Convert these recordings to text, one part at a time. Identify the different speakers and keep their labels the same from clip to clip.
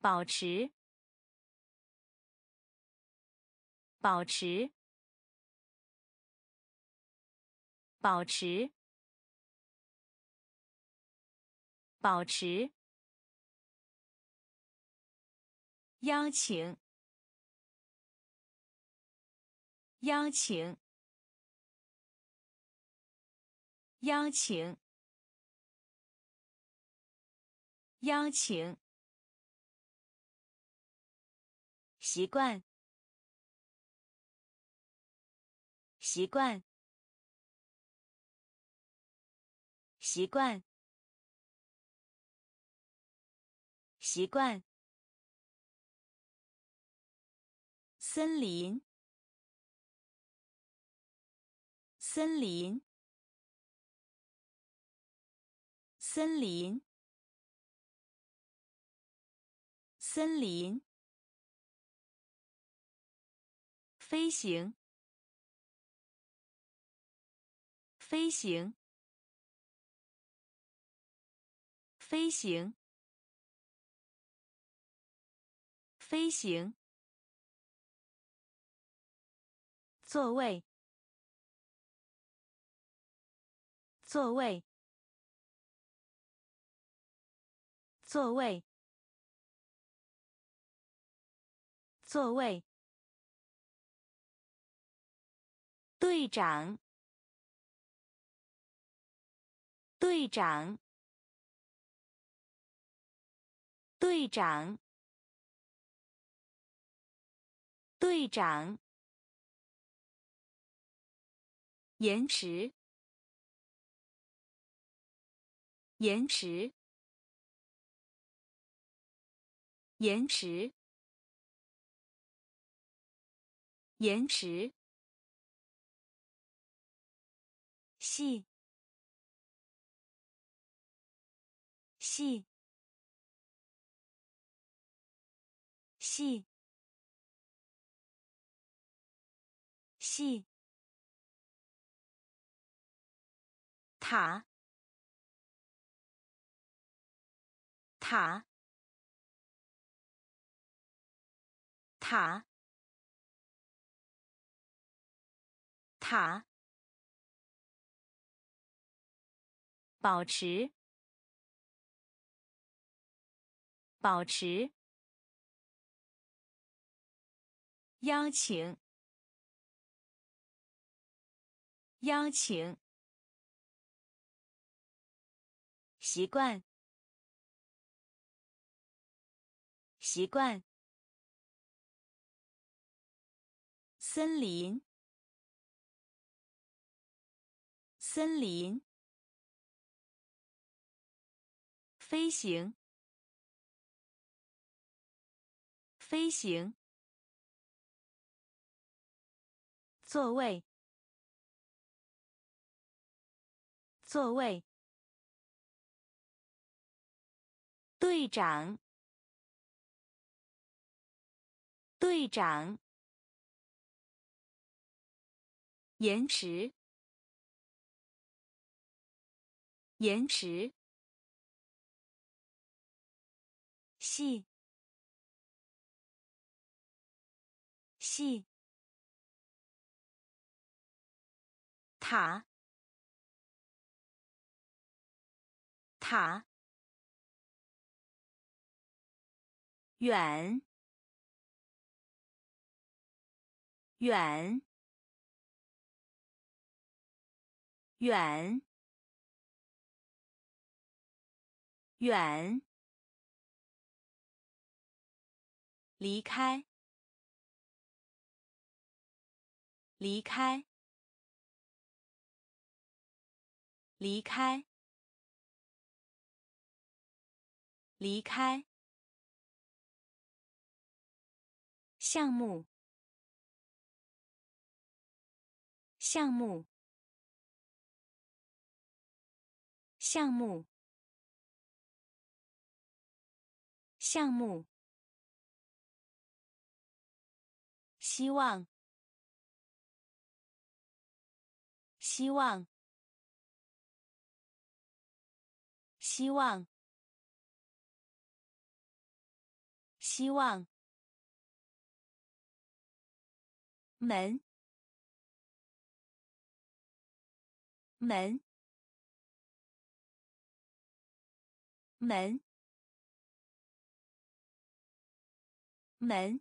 Speaker 1: 保持，保持，保持，保持，邀请，邀请，邀请，邀请，习惯，习惯，习惯，习惯，森林，森林，森林，森林，飞行，飞行，飞行，飞行，座位，座位，座位，座位，队长，队长，队长，队长，延迟，延迟，延迟，延迟，细，细，细，细，塔，塔，塔，塔，保持，保持，邀请，邀请，习惯，习惯，森林，森林，飞行，飞行，座位，座位，队长，队长，延迟，延迟，细，细，塔，塔，远，远，远，远，离开，离开，离开，离开，项目，项目，项目，项目，希望，希望，希望， 希望，门，门，门，门，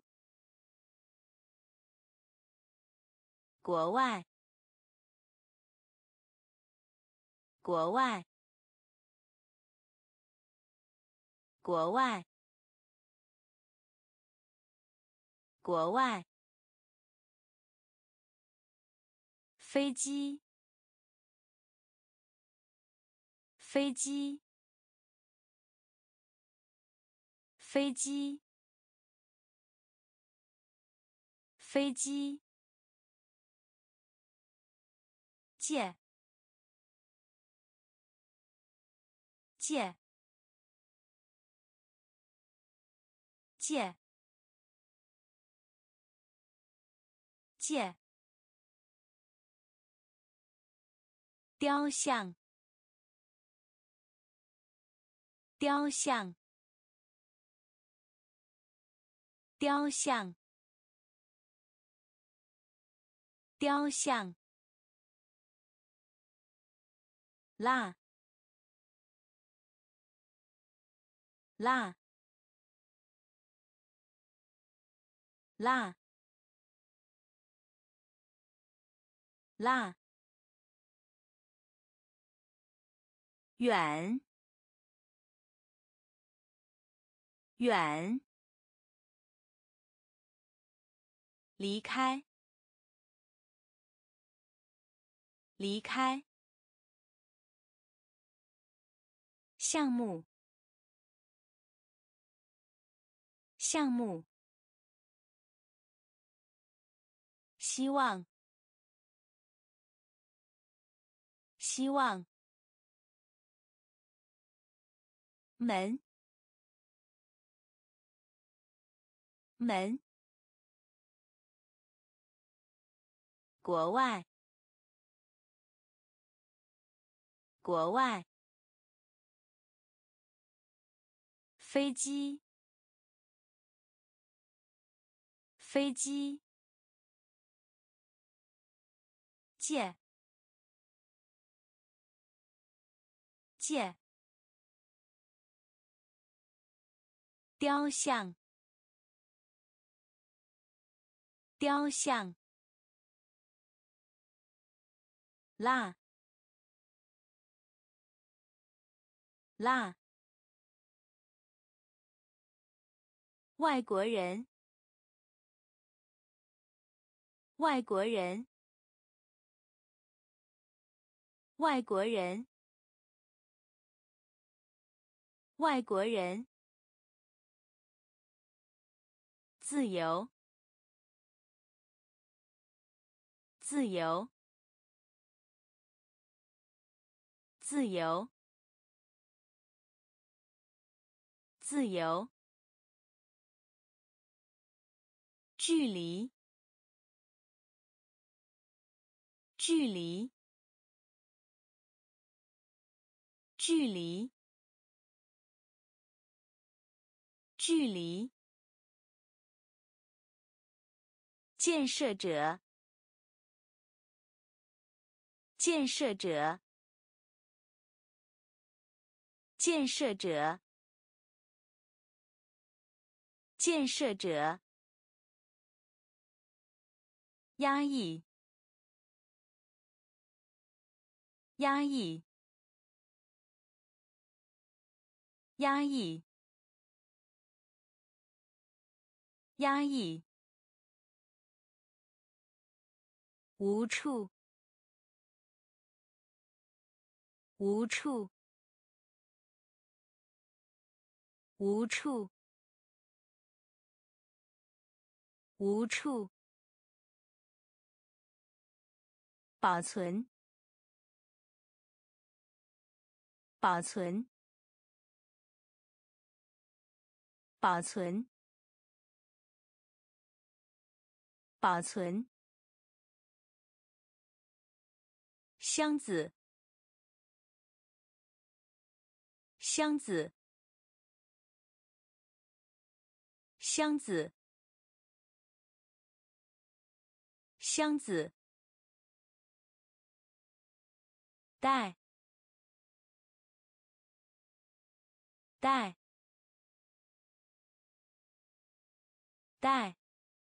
Speaker 1: 国外，国外，国外，国外，飞机，飞机，飞机，飞机，借，借，借，借，雕像，雕像，雕像，雕像，辣，辣，辣，辣，远，远，离开，离开，项目，项目，希望，希望，门，门，国外，国外，飞机，飞机，借，借，雕像，雕像，辣，辣，外国人，外国人，外国人，外国人，自由，自由，自由，自由，距离，距离，距离，距离，建设者，建设者，建设者，建设者，压抑，压抑，压抑，压抑，无处，无处，无处，无处，保存，保存，保存，保存，箱子，箱子， 箱子，箱子，袋，袋，袋，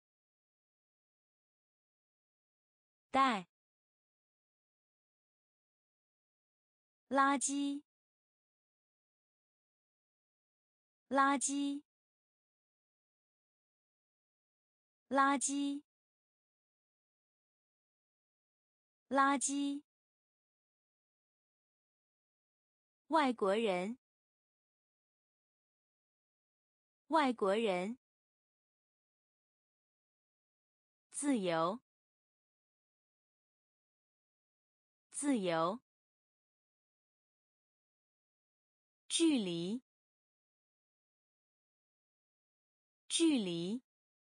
Speaker 1: 袋，垃圾，垃圾，垃圾，垃圾，外国人，外国人，自由，自由，距离，距离，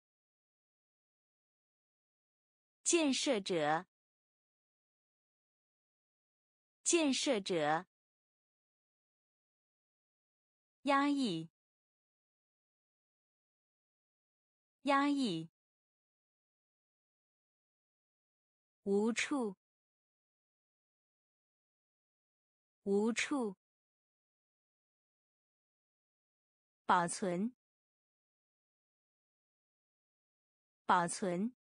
Speaker 1: 建设者，建设者，压抑，压抑，无处，无处，保存，保存，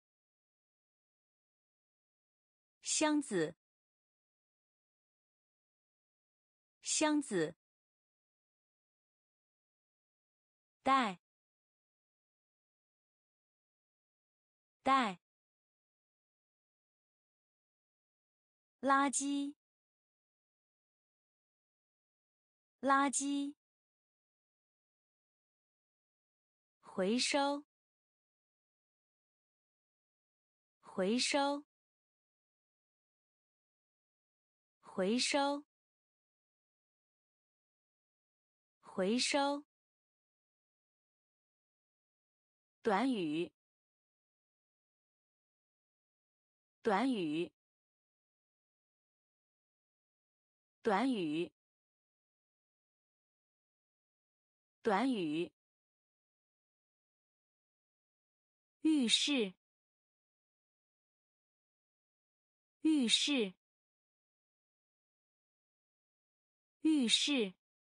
Speaker 1: 箱子，箱子，袋，袋，垃圾，垃圾，回收，回收，回收，回收，短语，短语，短语，短语，浴室，浴室，浴室，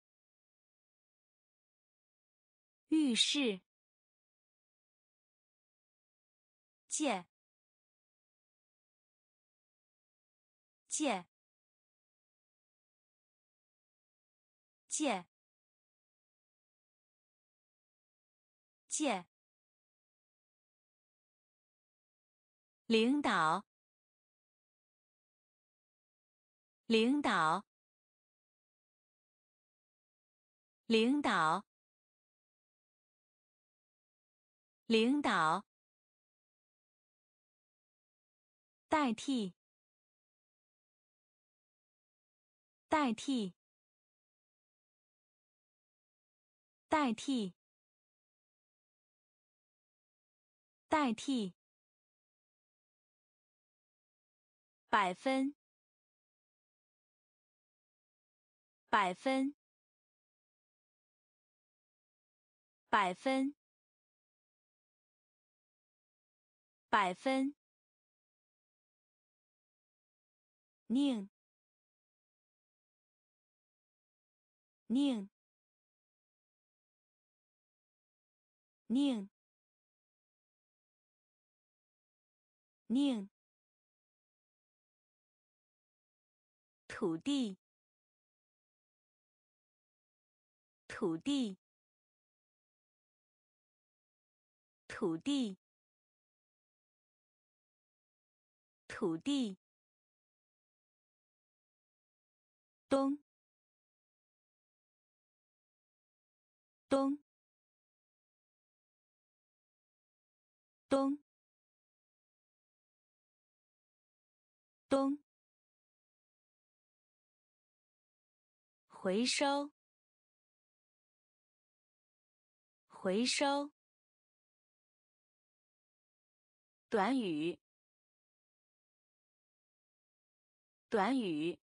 Speaker 1: 浴室，借，借，借，借，领导，领导，领导，领导，代替，代替，代替，代替，百分，百分，百分，百分，宁，宁，宁，宁，土地，土地，土地，土地，东，东，东，东，回收，回收，短语，短语，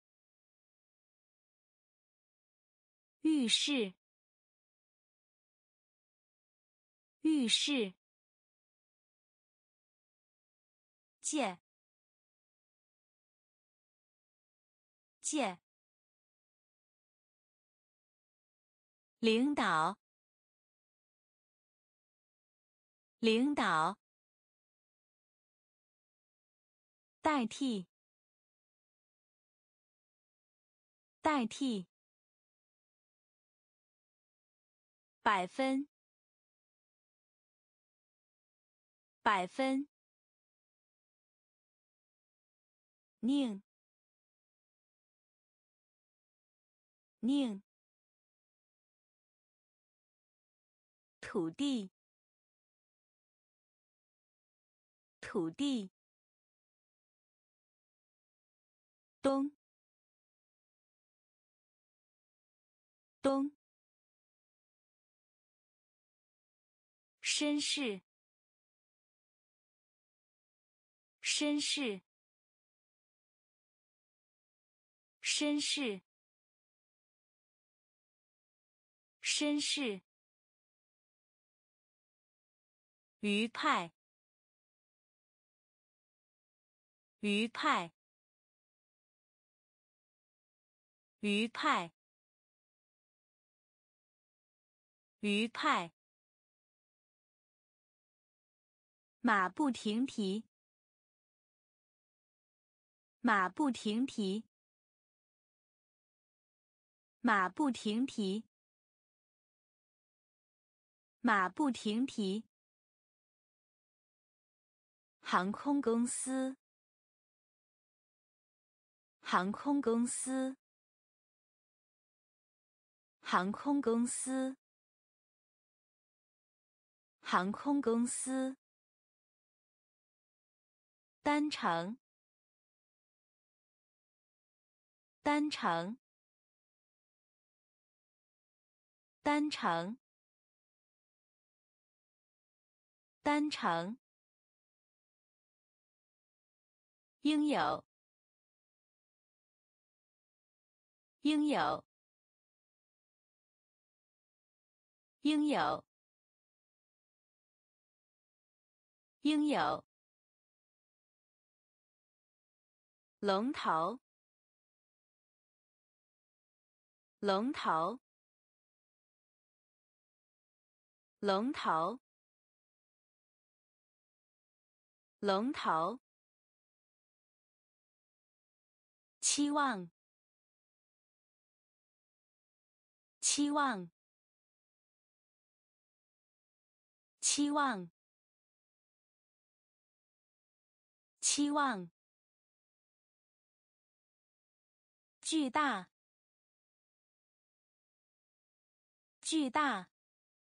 Speaker 1: 浴室， 浴室，借，借，领导，领导，代替，代替，百分，百分，宁，宁，土地，土地，东，东，绅士，绅士，绅士，绅士，愉快，愉快，愉快，愉快，马不停蹄，马不停蹄，马不停蹄，马不停蹄，航空公司，航空公司，航空公司，航空公司，单程，单程，单程，单程，应有，应有，应有，应有，龙头，龙头，龙头，龙头，期望，期望，期望，期望，巨大，巨大，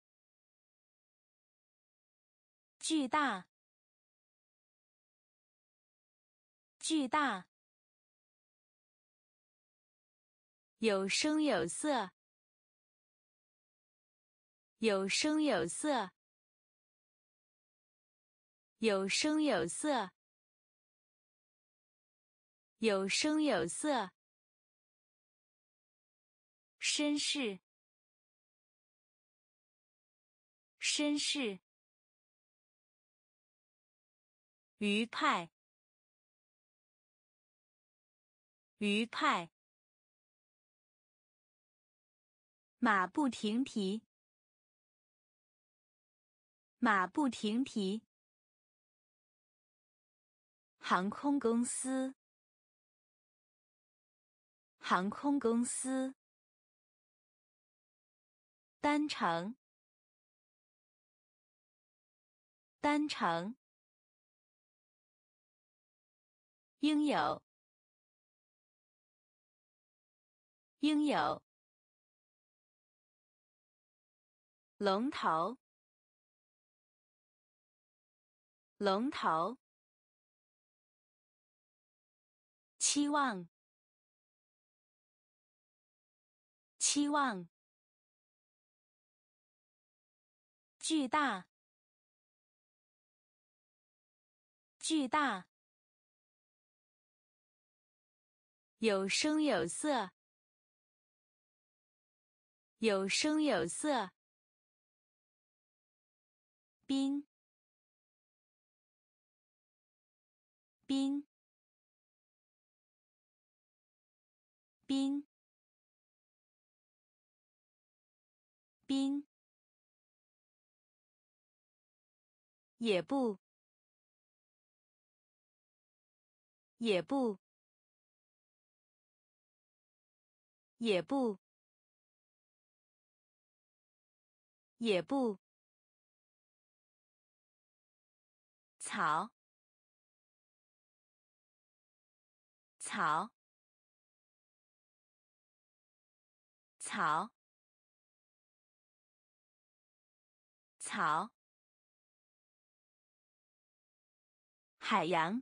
Speaker 1: 巨大，巨大，有声有色，有声有色，有声有色，有声有色，绅士，绅士，愉快，愉快，马不停蹄，马不停蹄，航空公司，航空公司，单程，单程，应有，应有，龙头，龙头，期望，期望，巨大，巨大，有声有色，有声有色， 冰冰冰冰也不也不也不也不草草草草海洋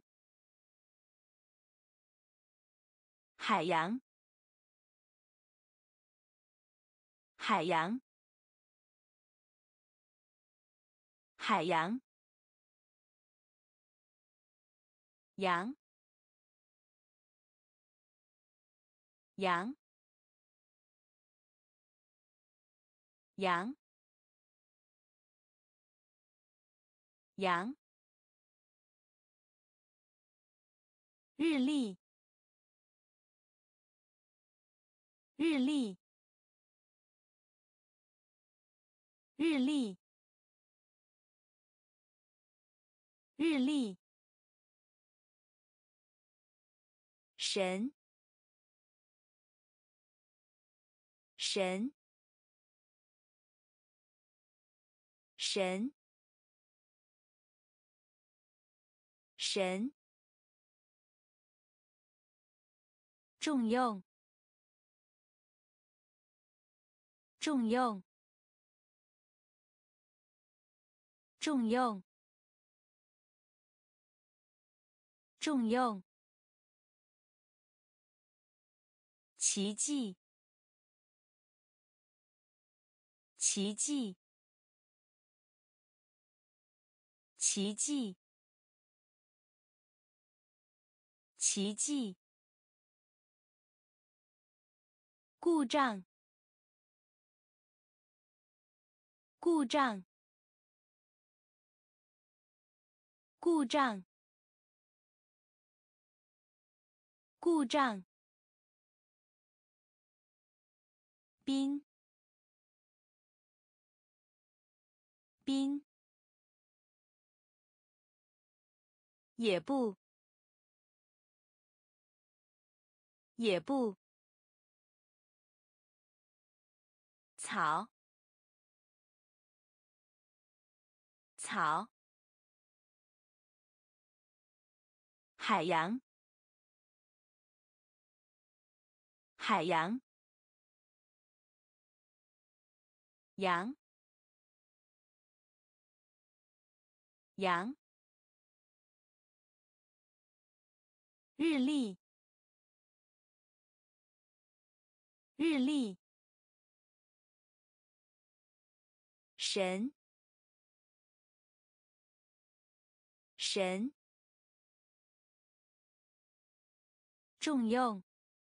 Speaker 1: 海洋海洋海洋羊羊羊羊日历日历日历日历神神神神重用重用重用重用奇迹奇迹奇迹奇迹故障故障故障故障冰冰也不也不草草海洋海洋羊羊日历日历神神重用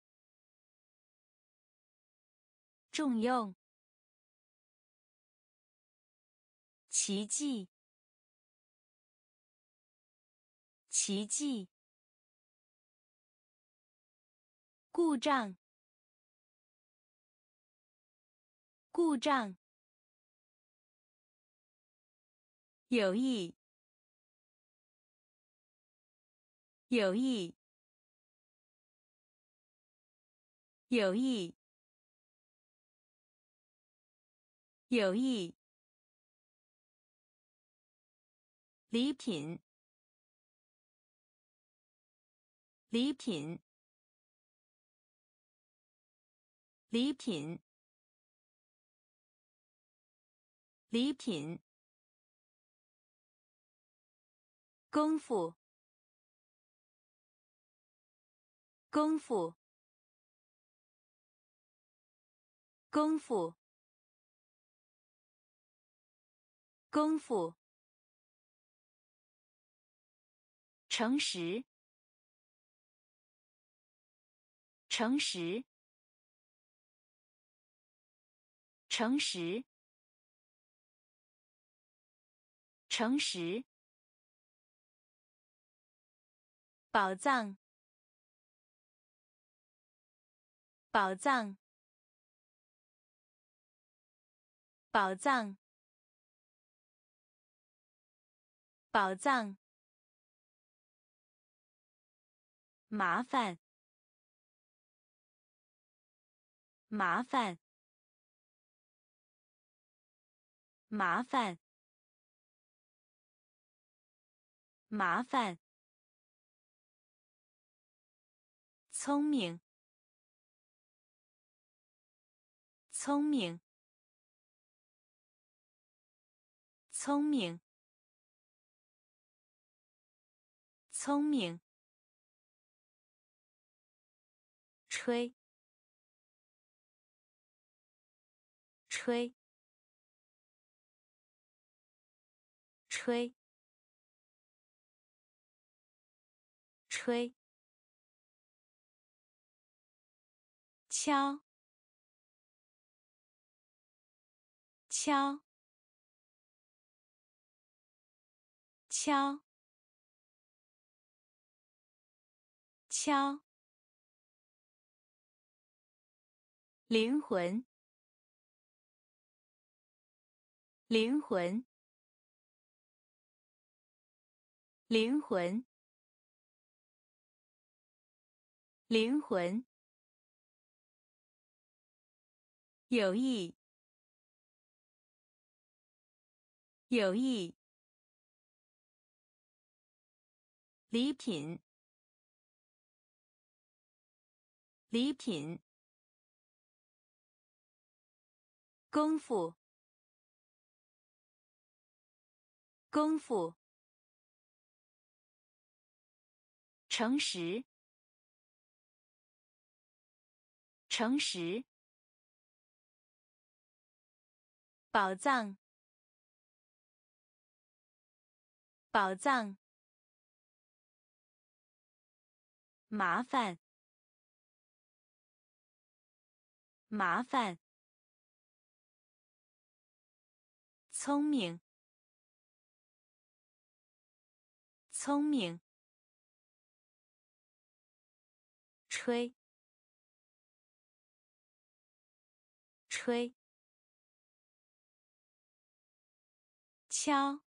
Speaker 1: 重用奇迹奇迹故障故障有意有意有意有意礼品礼品礼品礼品功夫功夫功夫功夫诚实诚实诚实诚实，宝藏，宝藏，宝藏，宝藏，麻烦，麻烦，麻烦，麻烦，聪明，聪明，聪明，聪明，吹，吹，吹，吹，敲，敲，敲，敲，灵魂，灵魂，灵魂，灵魂，有意，有意，礼品，礼品，功夫，功夫，诚实，诚实，宝藏，宝藏，麻烦，麻烦，聪明，聪明，吹，吹，敲，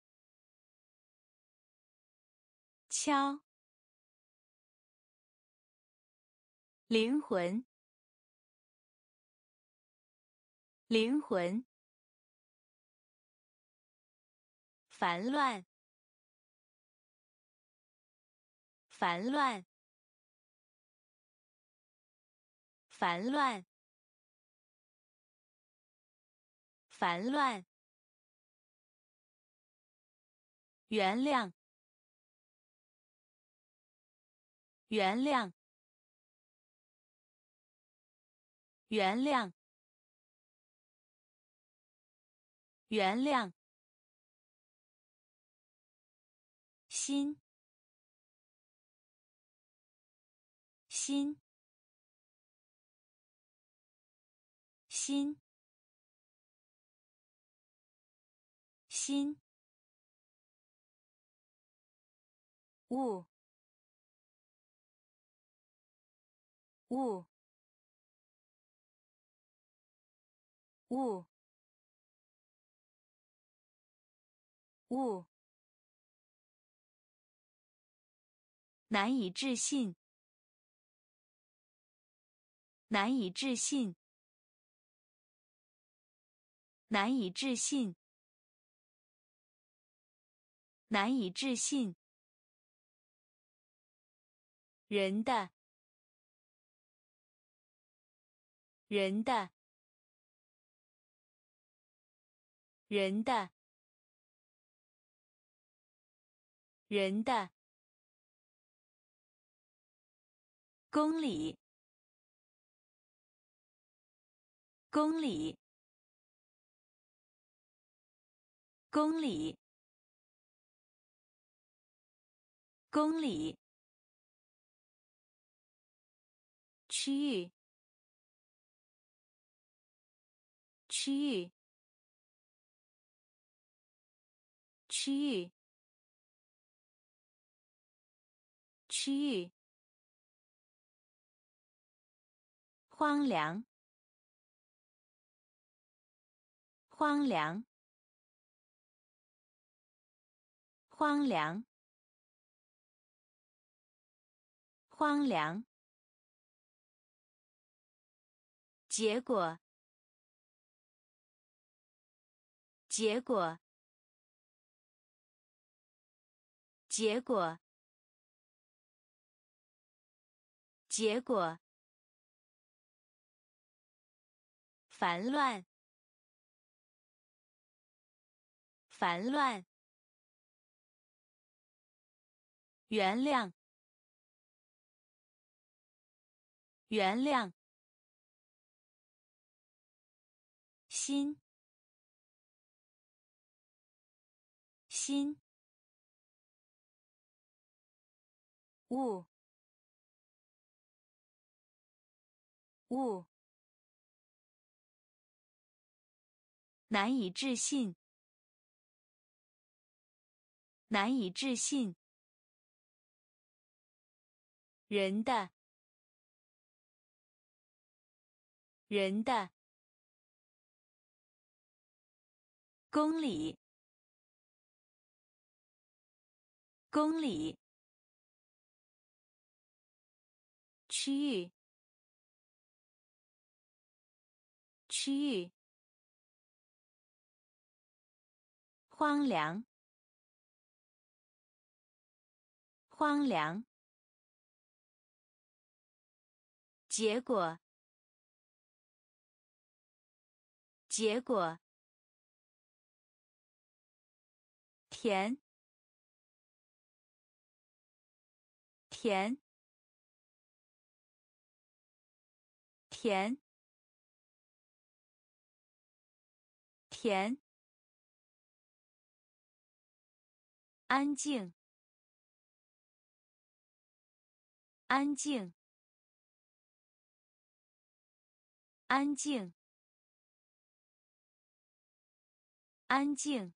Speaker 1: 敲，灵魂，灵魂，烦乱，烦乱，烦乱，烦乱，原谅，原谅，原谅，原谅，心，心，心，心，物，物，物，物，难以置信，难以置信，难以置信，难以置信，人的，人的，人的，人的，公里，公里，公里，公里，区域，区域， 区域，区域，荒凉，荒凉，荒凉，荒凉。结果，结果，结果，结果。烦乱，烦乱。原谅，原谅。心，心。物，物。难以置信，难以置信。人的，人的。公里，公里。区域，区域。荒凉，荒凉。结果，结果。甜，甜，甜，甜。安静，安静，安静，安静。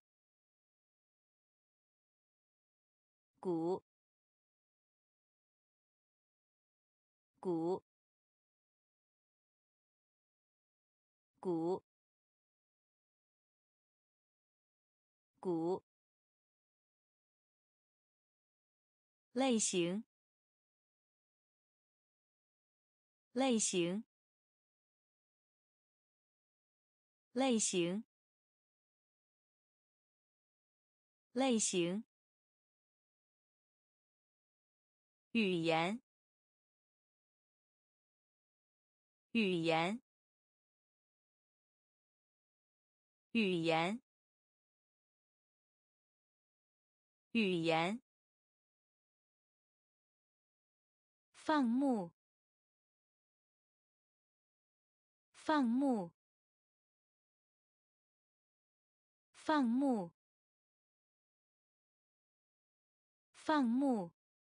Speaker 1: 鼓，鼓，鼓，鼓。类型，类型，类型，类型。语言，语言，语言，语言。放牧，放牧，放牧，放牧。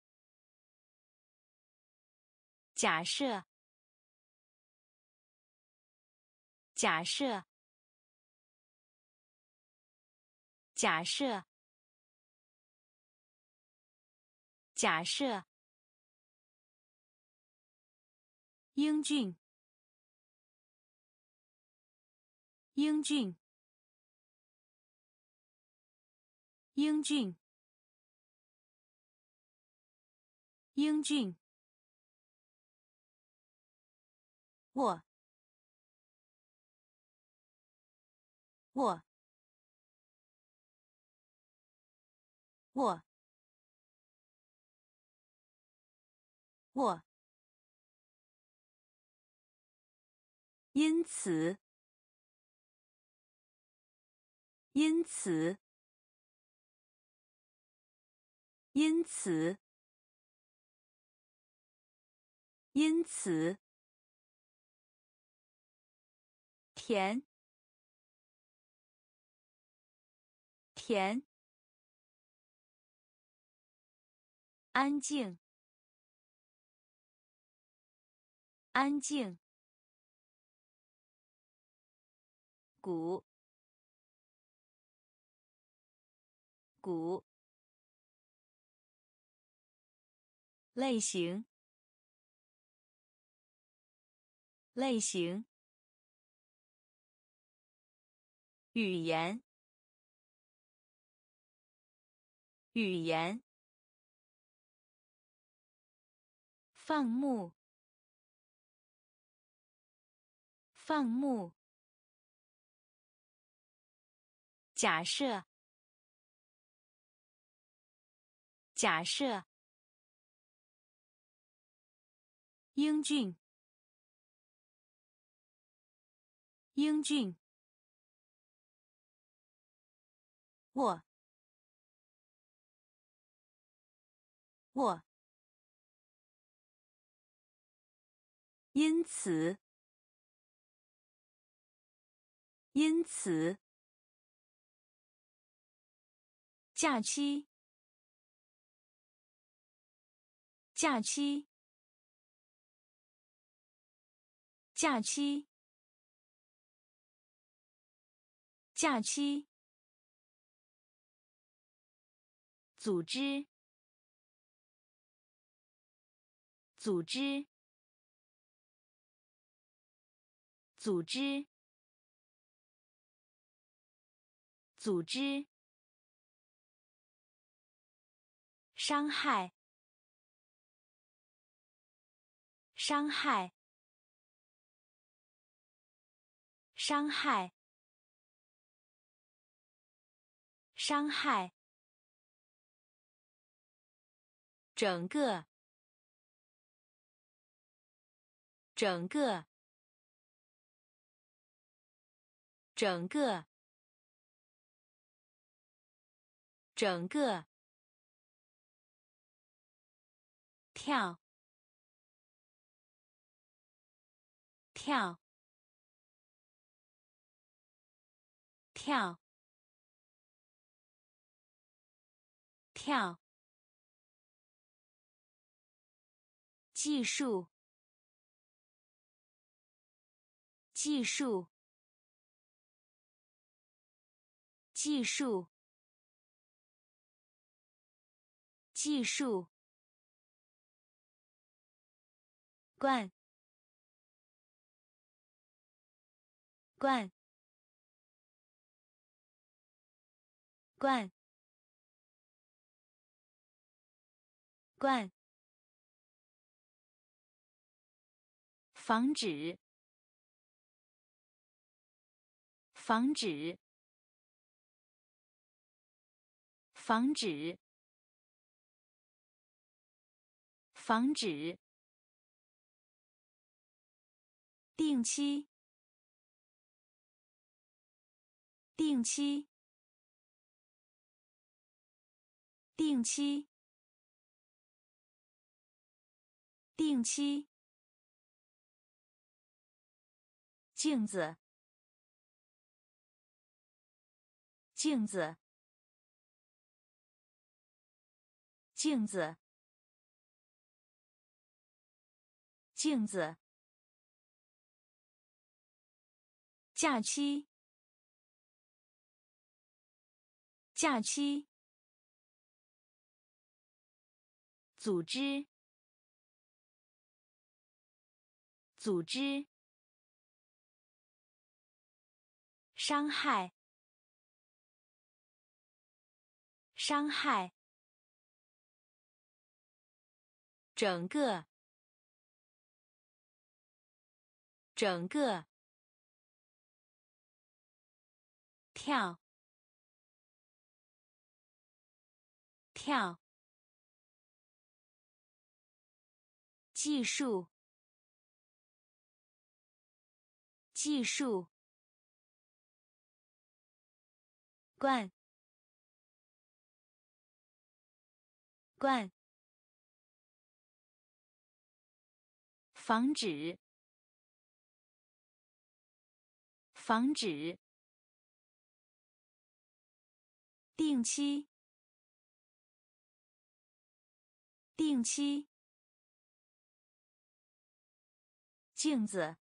Speaker 1: 假设，假设，假设，假设。英俊，英俊，英俊，英俊。我，我，我，我。因此，因此，因此，因此。甜，甜。安静，安静。鼓， 骨，类型，类型，语言，语言，放牧，放牧，假设，假设，英俊，英俊，我，我，因此，因此，假期，假期，假期，假期，组织，组织，组织，组织，伤害，伤害，伤害，伤害，整个，整个，整个，整个，跳，跳，跳，跳，技术，技术，技术，技术，灌，灌，灌，灌，防止，防止，防止，防止，定期，定期，定期，定期，镜子，镜子，镜子，镜子，假期，假期，组织，组织，伤害，伤害，整个，整个，跳，跳，技术，技术，灌，灌，防止，防止，定期，定期，镜子，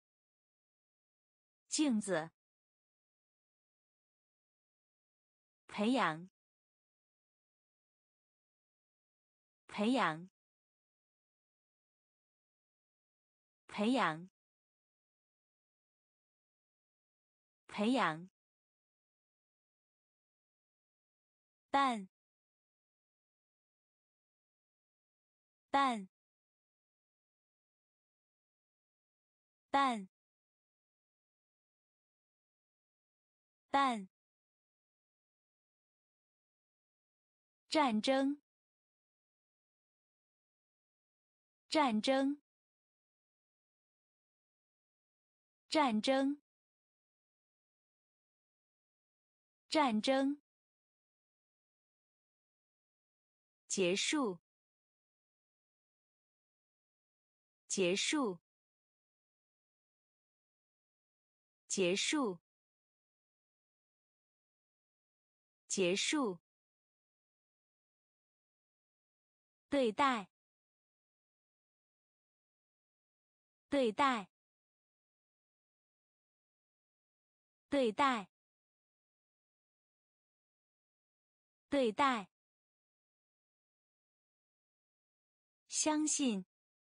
Speaker 1: 镜子， 培养，培养，培养，培养。但，但，但，但。战争，战争，战争，战争。结束，结束，结束，结束。对待，对待，对待，对待。相信，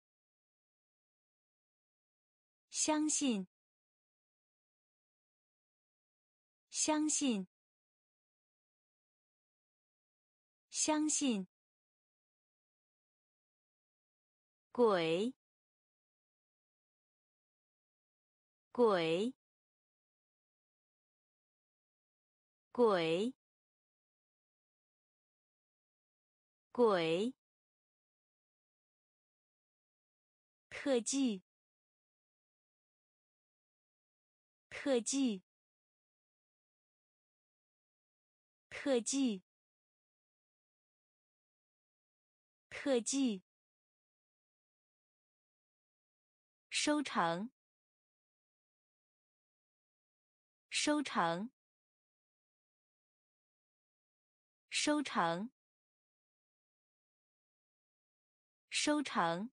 Speaker 1: 相信，相信，相信。鬼，鬼，鬼，鬼。特技，特技，特技，特技。收成，收成，收成，收成。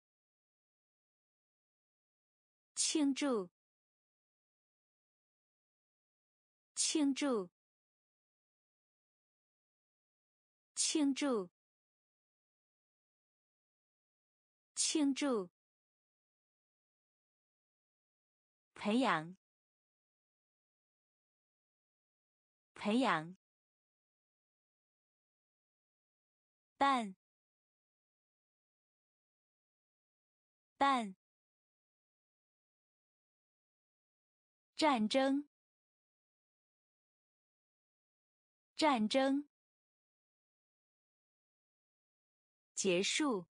Speaker 1: 庆祝，庆祝，庆祝，庆祝。培养，培养。但，但。战争，战争。结束，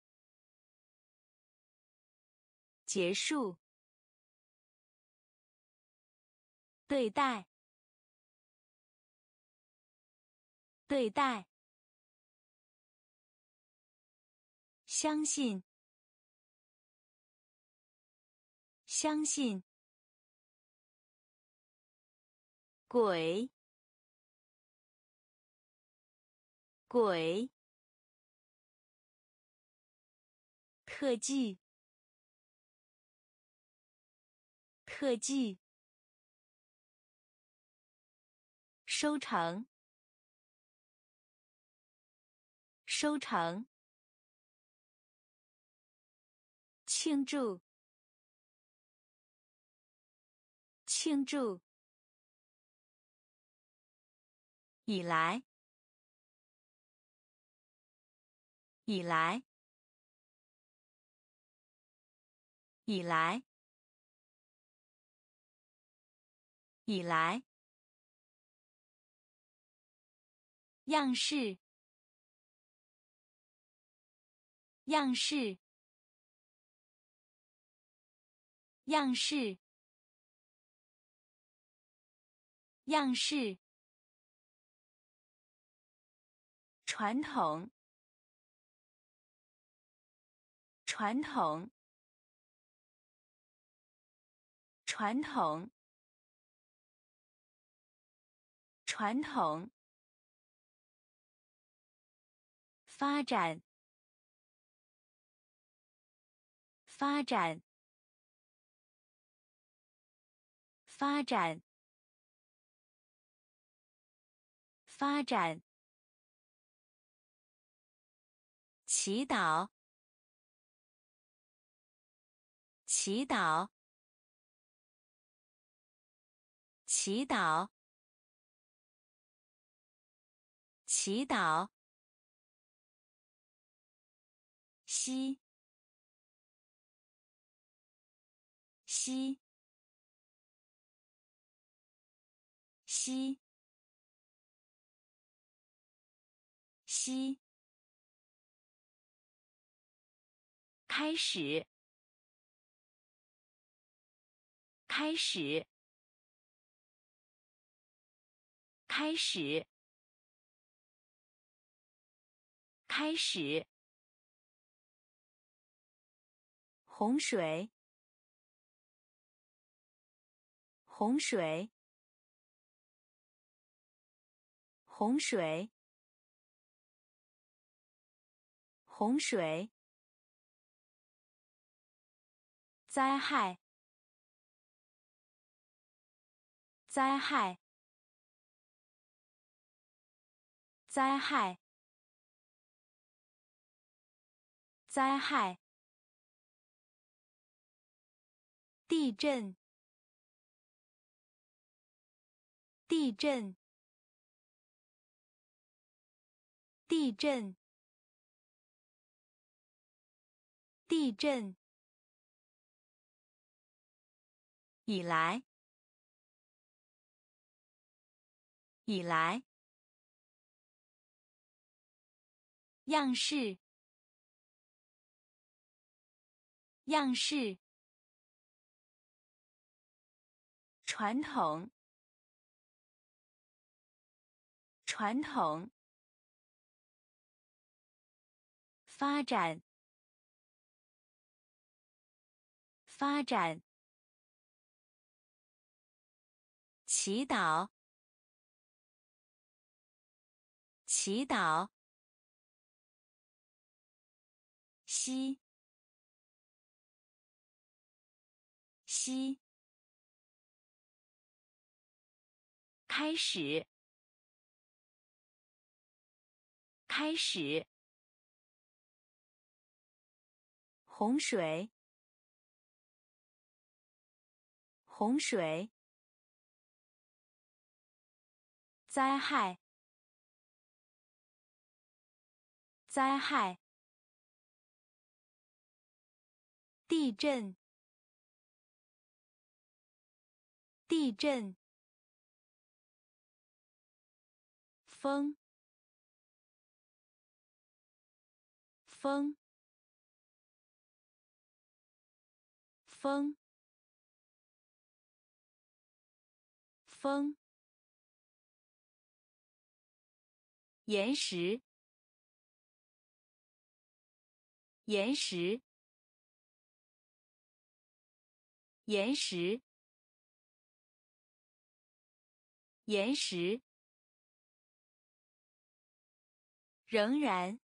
Speaker 1: 结束。对待，对待。相信，相信。鬼，鬼。特技，特技。收成，收成。庆祝，庆祝。以来，以来，以来，以来。样式，样式，样式，样式。传统，传统，传统，传统。发展，发展，发展， 发展，祈祷，祈祷，祈祷，祈祷，吸，吸，吸，吸，开始，开始，开始，开始，洪水，洪水，洪水，洪水，灾害，灾害，灾害，灾害，地震，地震，地震，地震，以来，以来，样式，样式，传统，传统，发展，发展，祈祷，祈祷，吸，吸，开始，开始，洪水，洪水，灾害，灾害，地震，地震，风，风，风，风，岩石，岩石，岩石，岩石，仍然，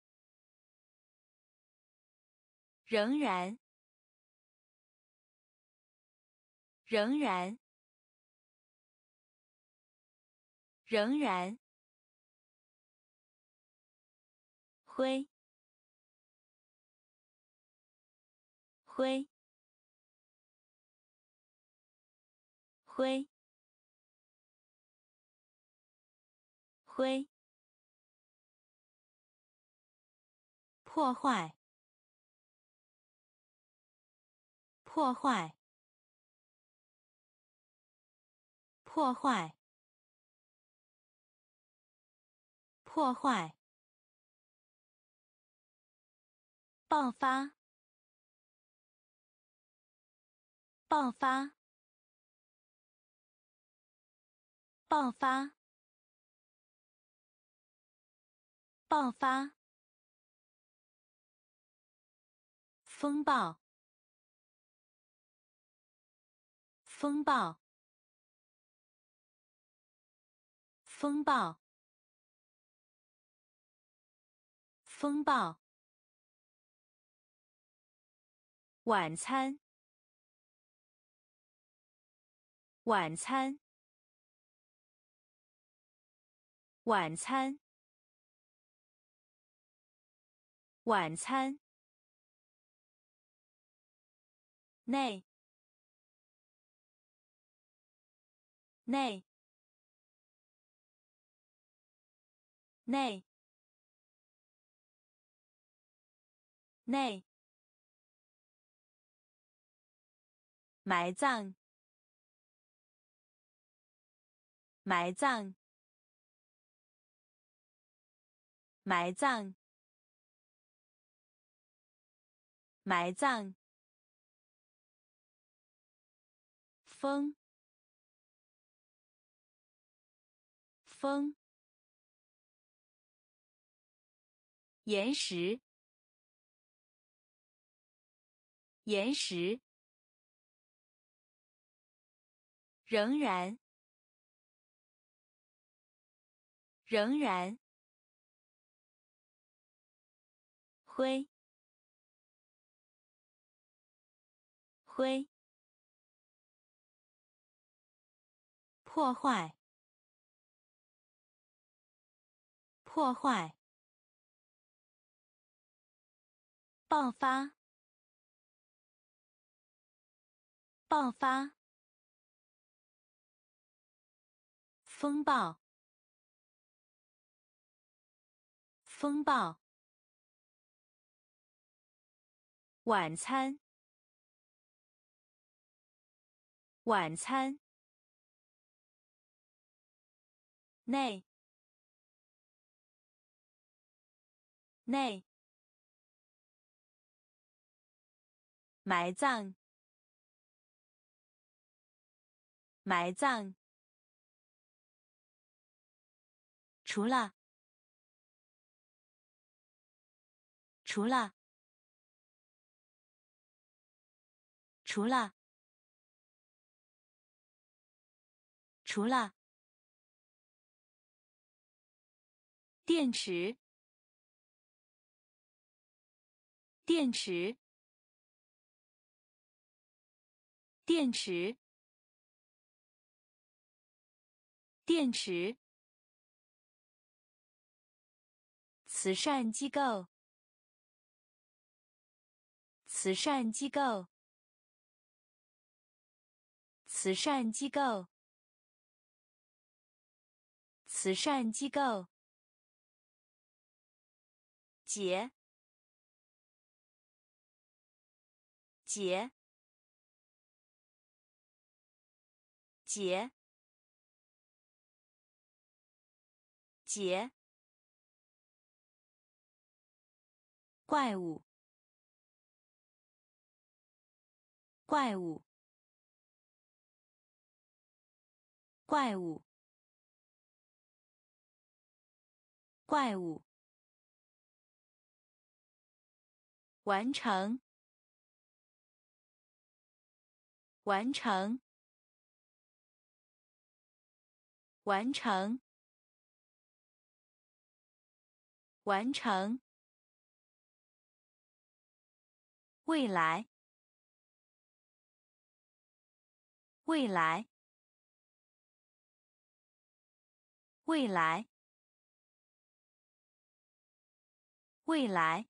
Speaker 1: 仍然，仍然，仍然，灰，灰，灰，灰，破坏，破坏，破坏，破坏，爆发，爆发，爆发，爆发，风暴，风暴，风暴，风暴，晚餐，晚餐， 晚餐，晚餐。内，内，内，内。埋葬，埋葬，埋葬，埋葬。风，风。岩石，岩石。仍然，仍然。灰，灰。破坏，破坏。爆发，爆发。风暴，风暴。晚餐，晚餐。内，内。埋葬，埋葬。除了，除了，除了，除了。电池，电池，电池，电池。慈善机构，慈善机构，慈善机构，慈善机构。节，节，节，节。怪物，怪物，怪物，怪物。完成，完成，完成，完成。未来，未来，未来，未来。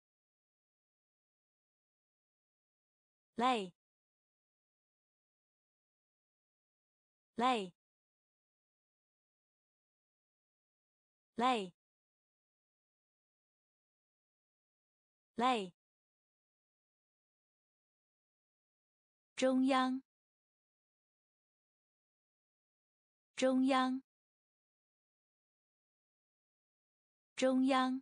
Speaker 1: 累，累，累，累。中央，中央，中央，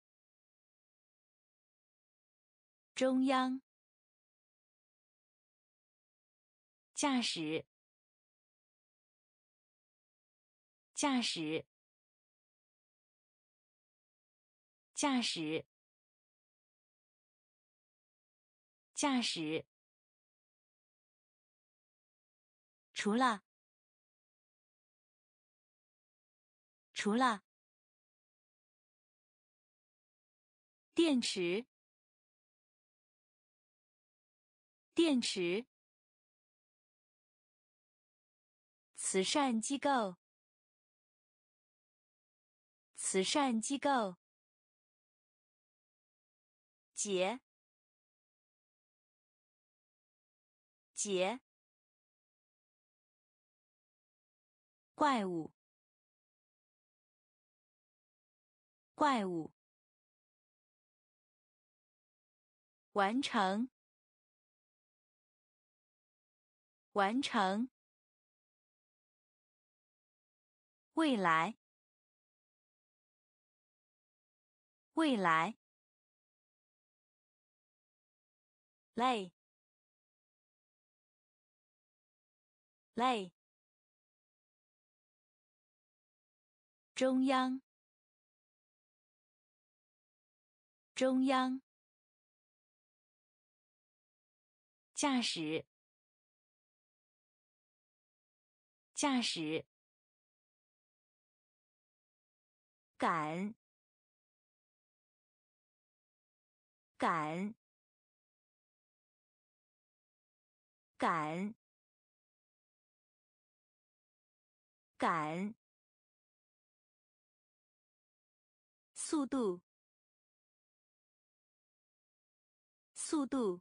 Speaker 1: 中央。驾驶，驾驶，驾驶，驾驶。除了，除了。电池，电池。慈善机构， 慈善机构。节节怪物怪物完成完成未来未来累累中央中央驾驶驾驶赶赶赶赶速度速度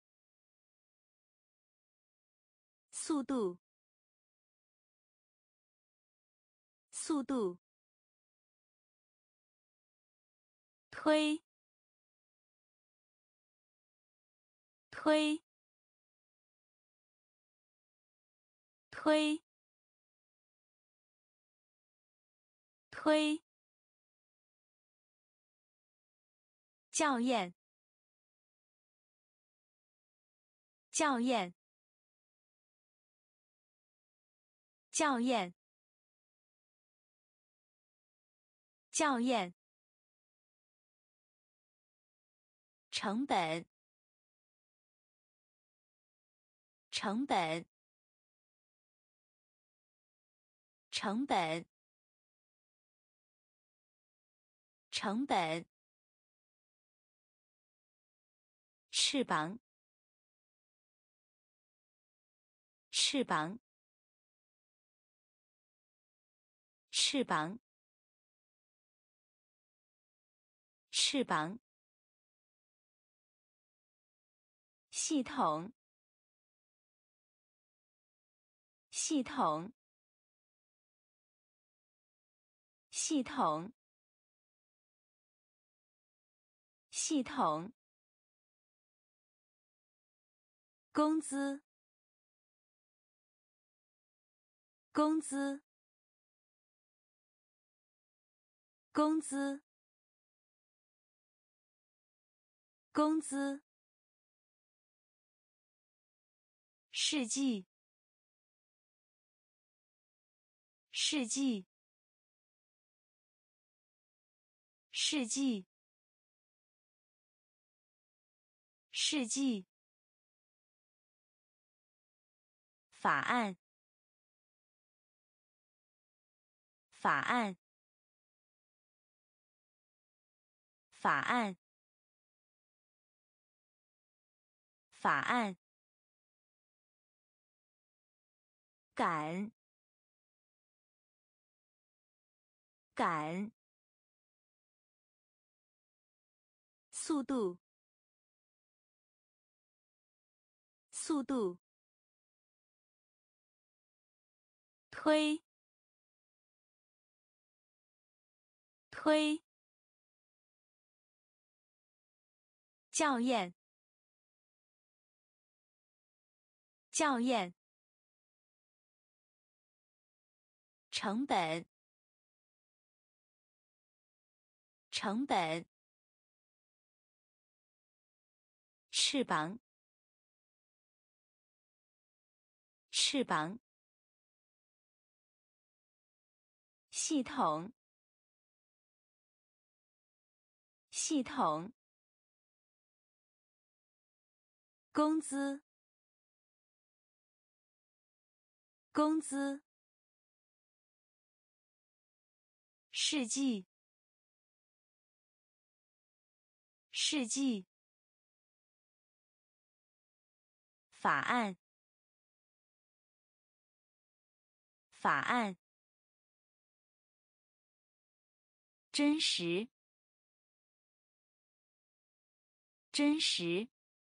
Speaker 1: 速度速度推推推推校验校验校验校验成本成本成本成本翅膀翅膀翅膀翅膀系统系统系统系统工资工资工资工资世纪世纪世纪世纪法案法案法案法案赶赶速度速度推推校验校验成本成本翅膀翅膀系统系统工资工资世纪世纪法案法案真实，真实，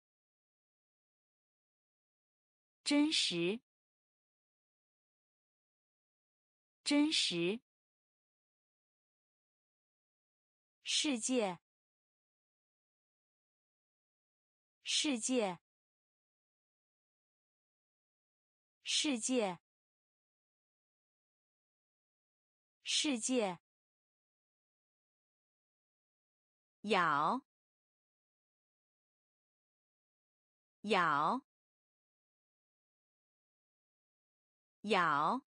Speaker 1: 真实，真实，世界，世界，世界，世界，咬，咬，咬，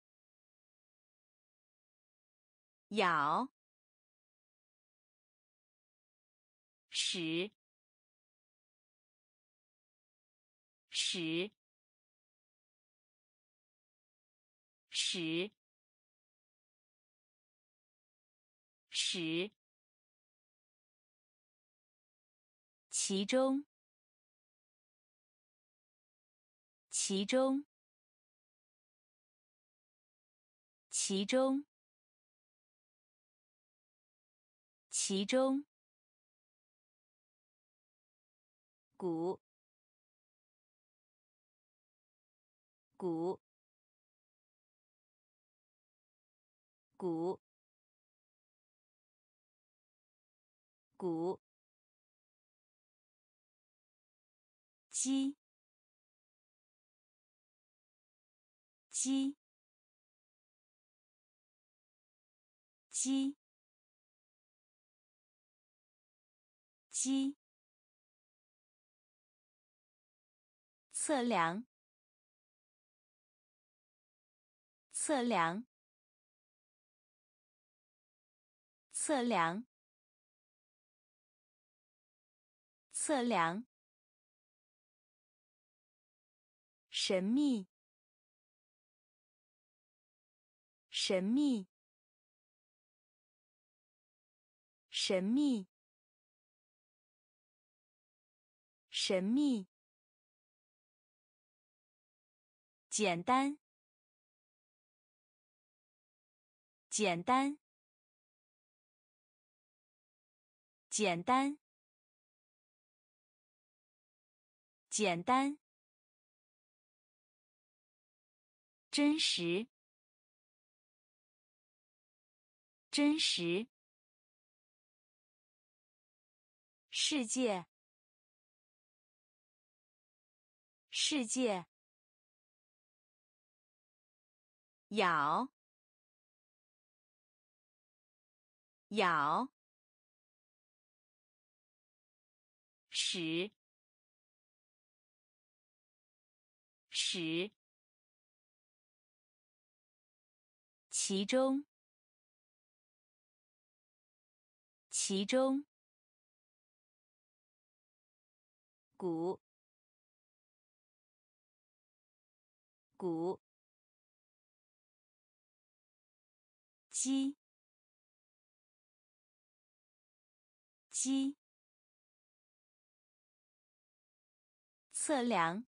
Speaker 1: 咬，使，使，使，使，其中，其中，其中，其中，鼓，鼓，鼓，鼓，鸡，鸡，鸡，鸡，测量，测量，测量，测量，神秘，神秘，神秘，神秘，简单，简单，简单，简单，真实，真实，世界，世界，咬，咬，使，使，其中，其中，鼓，鼓，鸡，鸡，测量，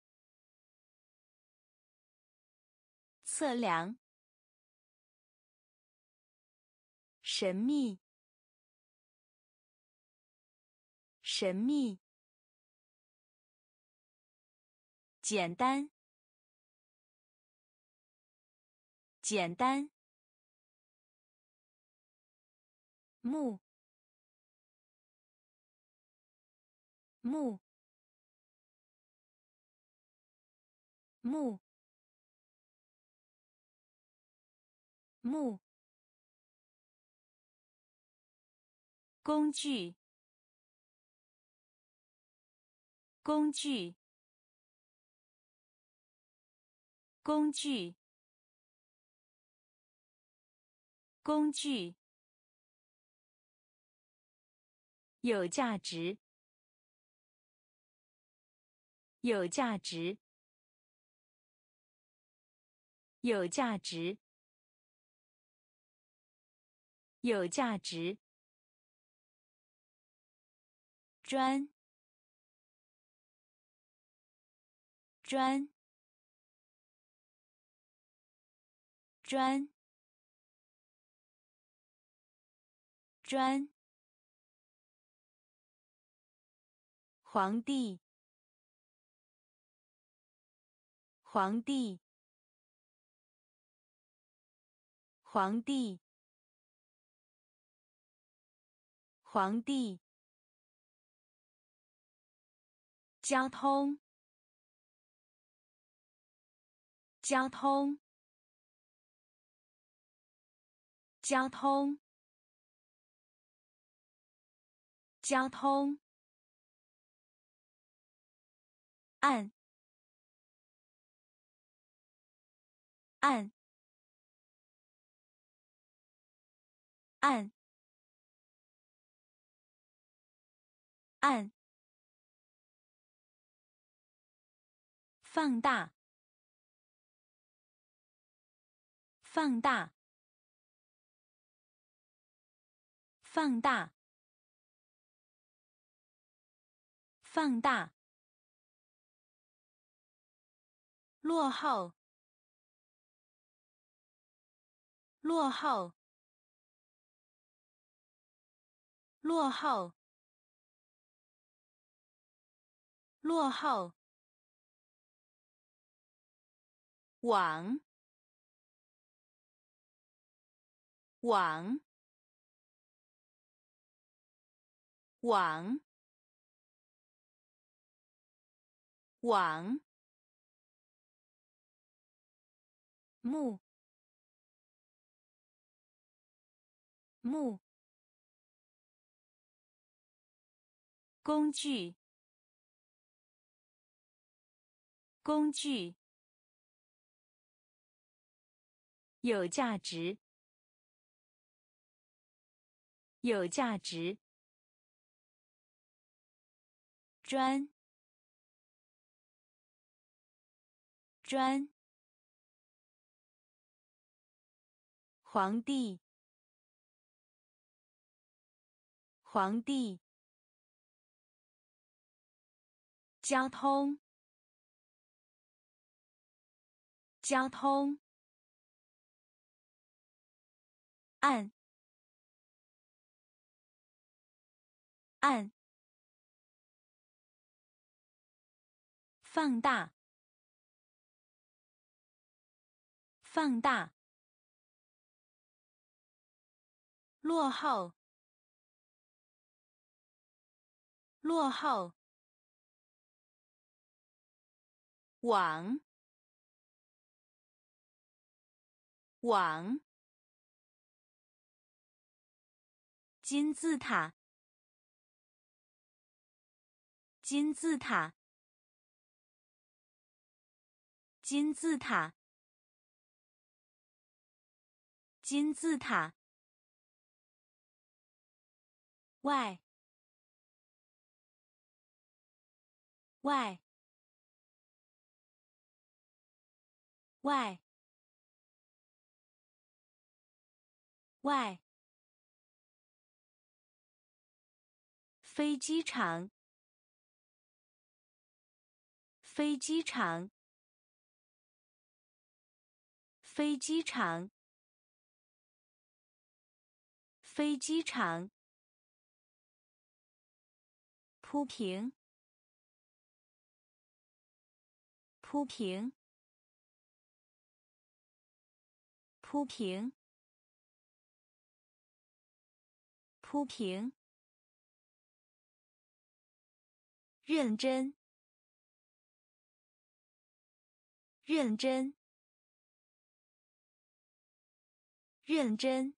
Speaker 1: 测量，神秘，神秘，简单，简单，木，木，木，木，工具，工具，工具，工具，有价值，有价值，有价值，有价值，专，专，专， 专，皇帝，皇帝，皇帝，皇帝，交通，交通，交通，交通，按，按，按，按，放大，放大，放大，放大，落后，落后，落后，落后，网，网，网，网，木，木，工具，工具，有价值，有价值，专，专，皇帝，皇帝，交通，交通，按，按，放大，放大，落后，落后，网，网，金字塔，金字塔，金字塔，金字塔，外，外，外，外，飞机场，飞机场，飞机场，飞机场，铺平，铺平，铺平，铺平，认真，认真，认真，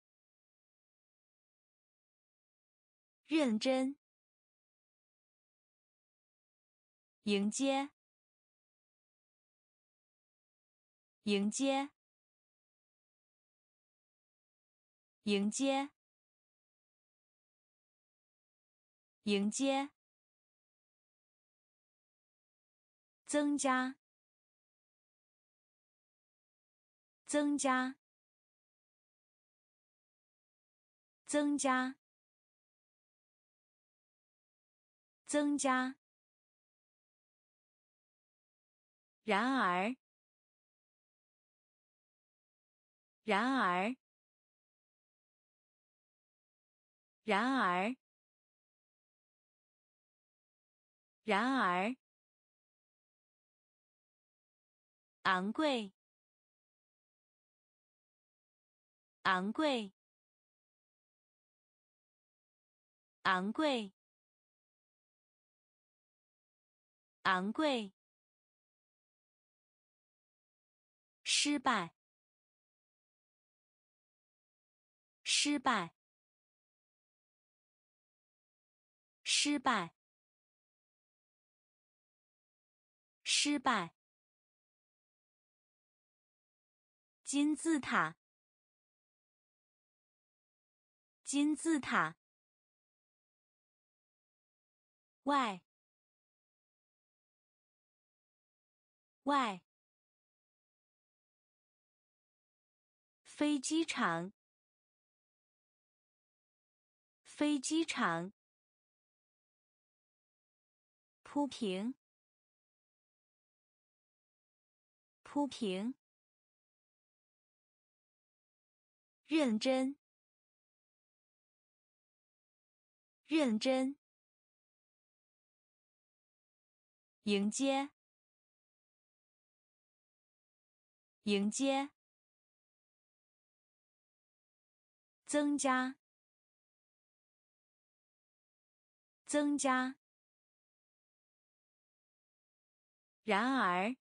Speaker 1: 认真，迎接，迎接，迎接，迎接，增加，增加，增加，增加，然而，然而， 然而，然而，昂贵，昂贵，昂贵，昂贵，失败，失败，失败，失败，金字塔，金字塔，外，外，飞机场，飞机场，铺平，铺平，认真，认真，迎接，迎接，增加，增加，然而，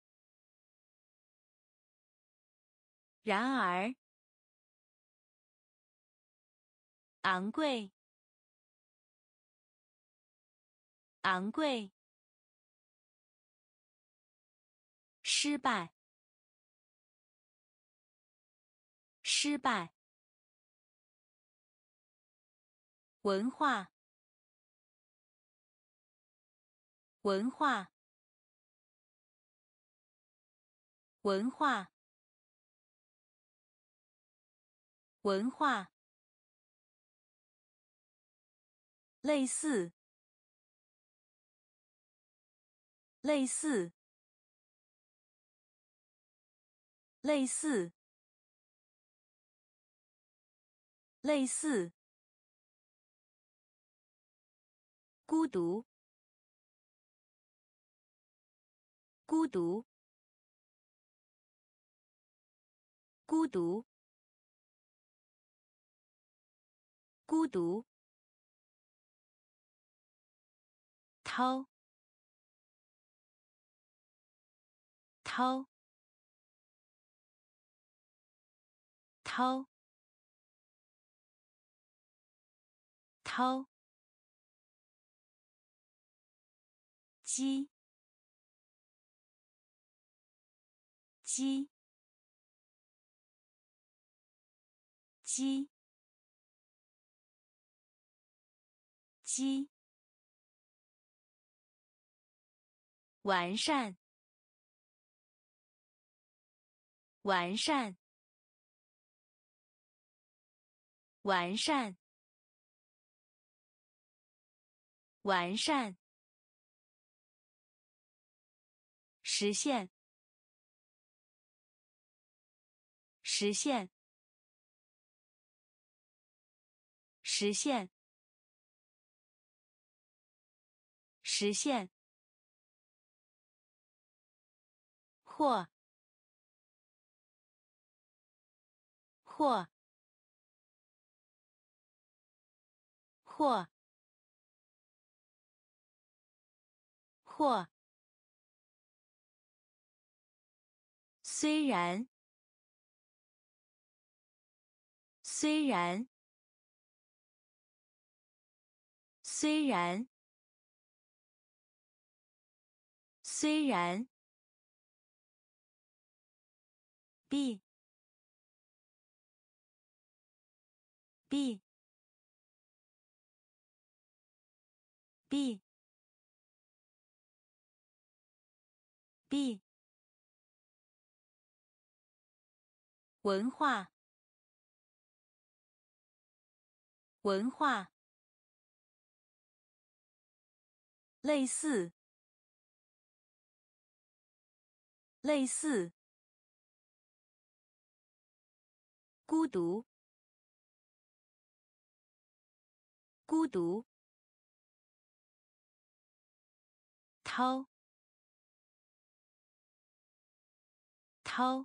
Speaker 1: 然而，昂贵，昂贵，失败，失败，文化，文化，文化，文化，类似，类似，类似，类似，孤独，孤独，孤独，孤独，掏，掏，掏，掏，鸡，鸡，鸡，鸡，完善，完善，完善，完善，实现，实现，实现，实现，或，或，或，或，虽然，虽然，虽然，虽然，b b b b 文化，文化，类似，类似，孤独， 孤独，掏，掏，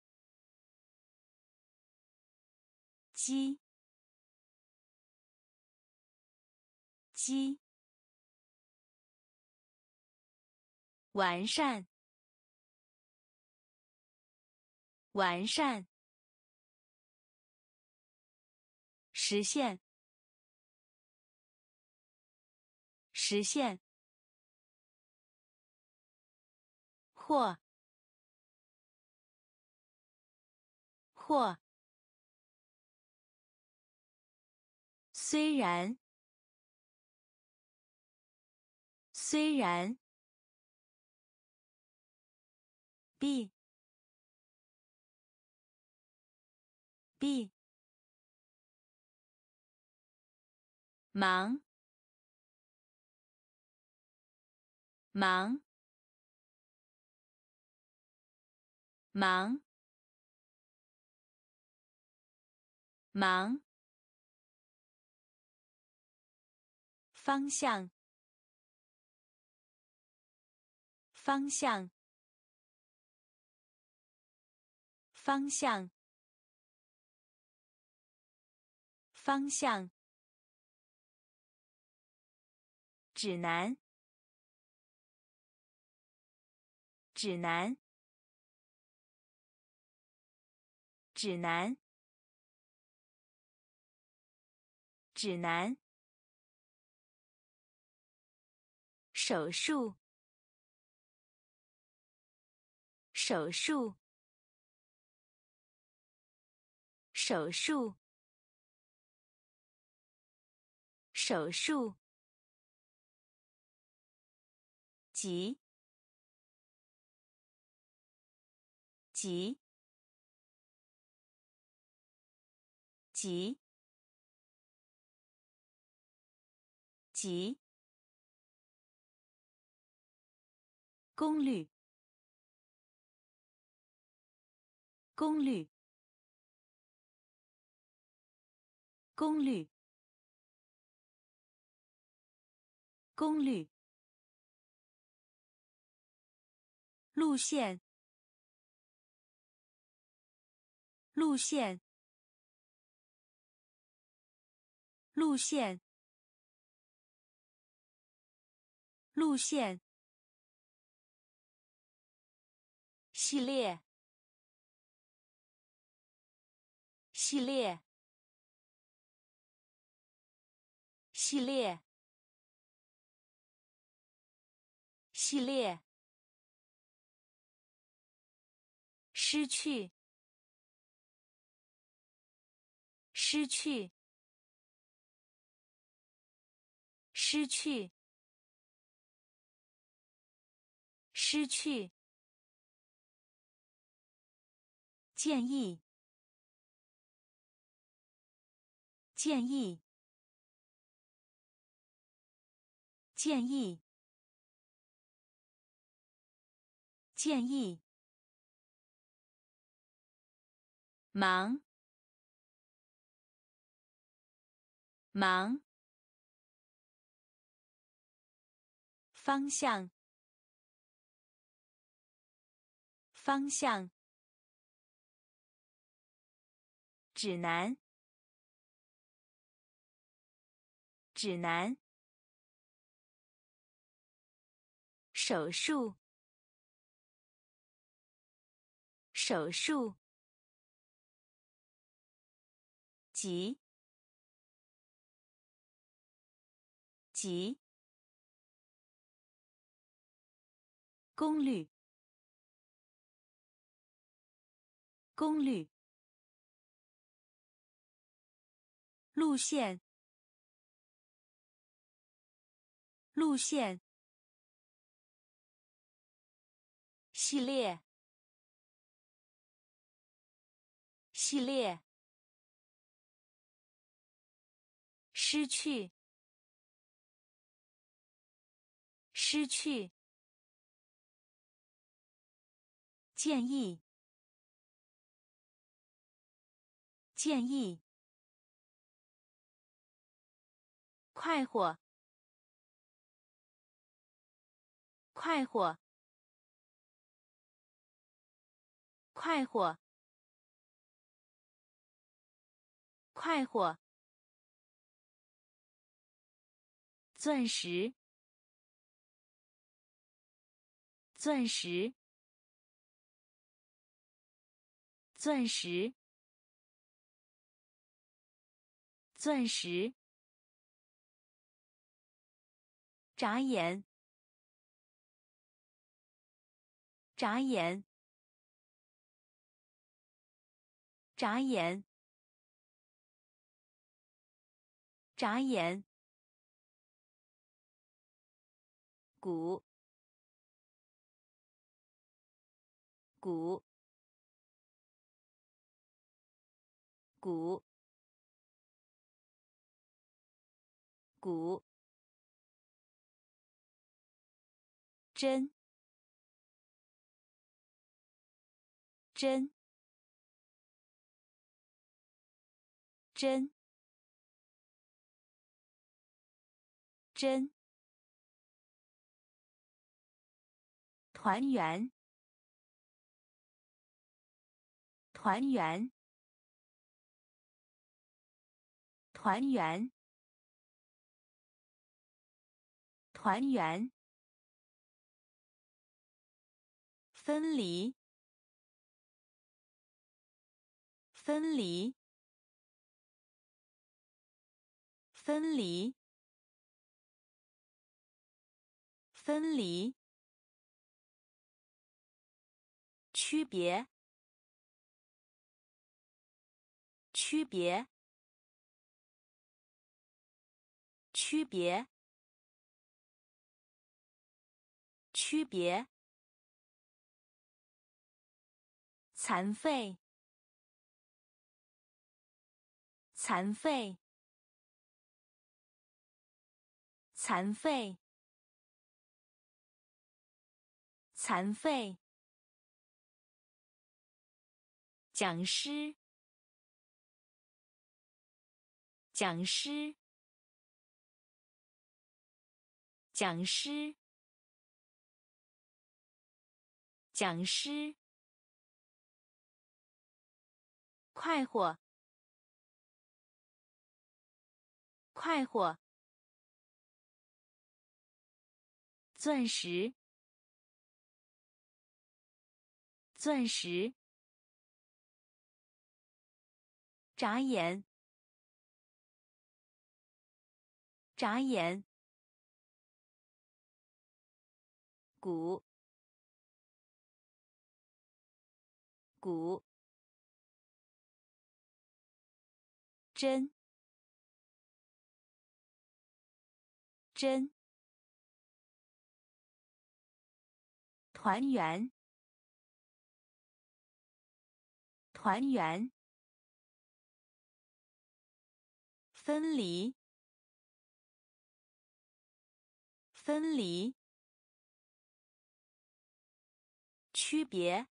Speaker 1: 鸡，鸡，完善，完善，实现，实现，或，或，虽然，虽然，必，必，忙，忙，忙，忙，方向，方向，方向，方向，指南，指南，指南，指南，手术，手术，手术，手术，急，急，急，急，功率，功率，功率，功率，路线，路线，路线，路线，系列，系列，系列，系列，失去，失去，失去，失去，建议，建议，建议，建议，忙，忙，方向，方向，指南，指南，手术，手术，急，急，功率，功率，路线，路线，系列，系列，失去，失去，建议，建议， 快活，快活，快活，快活。钻石，钻石，钻石，钻石。眨眼，眨眼，眨眼，眨眼。鼓，鼓，鼓，鼓。针，针，针，针。团圆，团圆，团圆，团圆。分离，分离，分离，分离。区别，区别，区别，区别。残废，残废，残废，残废。讲师，讲师，讲师，讲师。快活，快活。钻石，钻石。眨眼，眨眼。鼓，鼓。针，针。团圆，团圆。分离，分离。区别，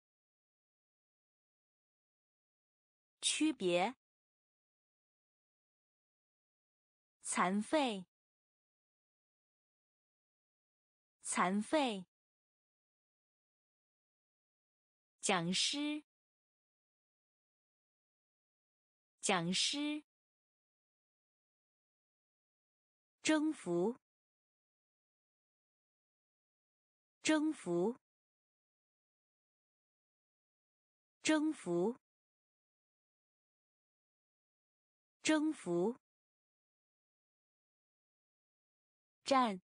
Speaker 1: 区别。残废，残废。讲师，讲师。征服，征服，征服，征服。站，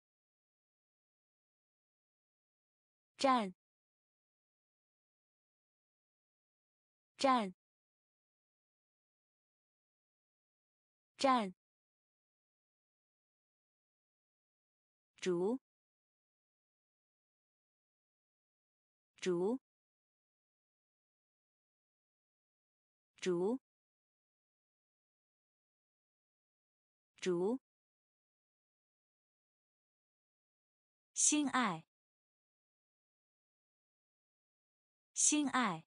Speaker 1: 站，站，站。竹，竹，竹，竹。心爱，心爱，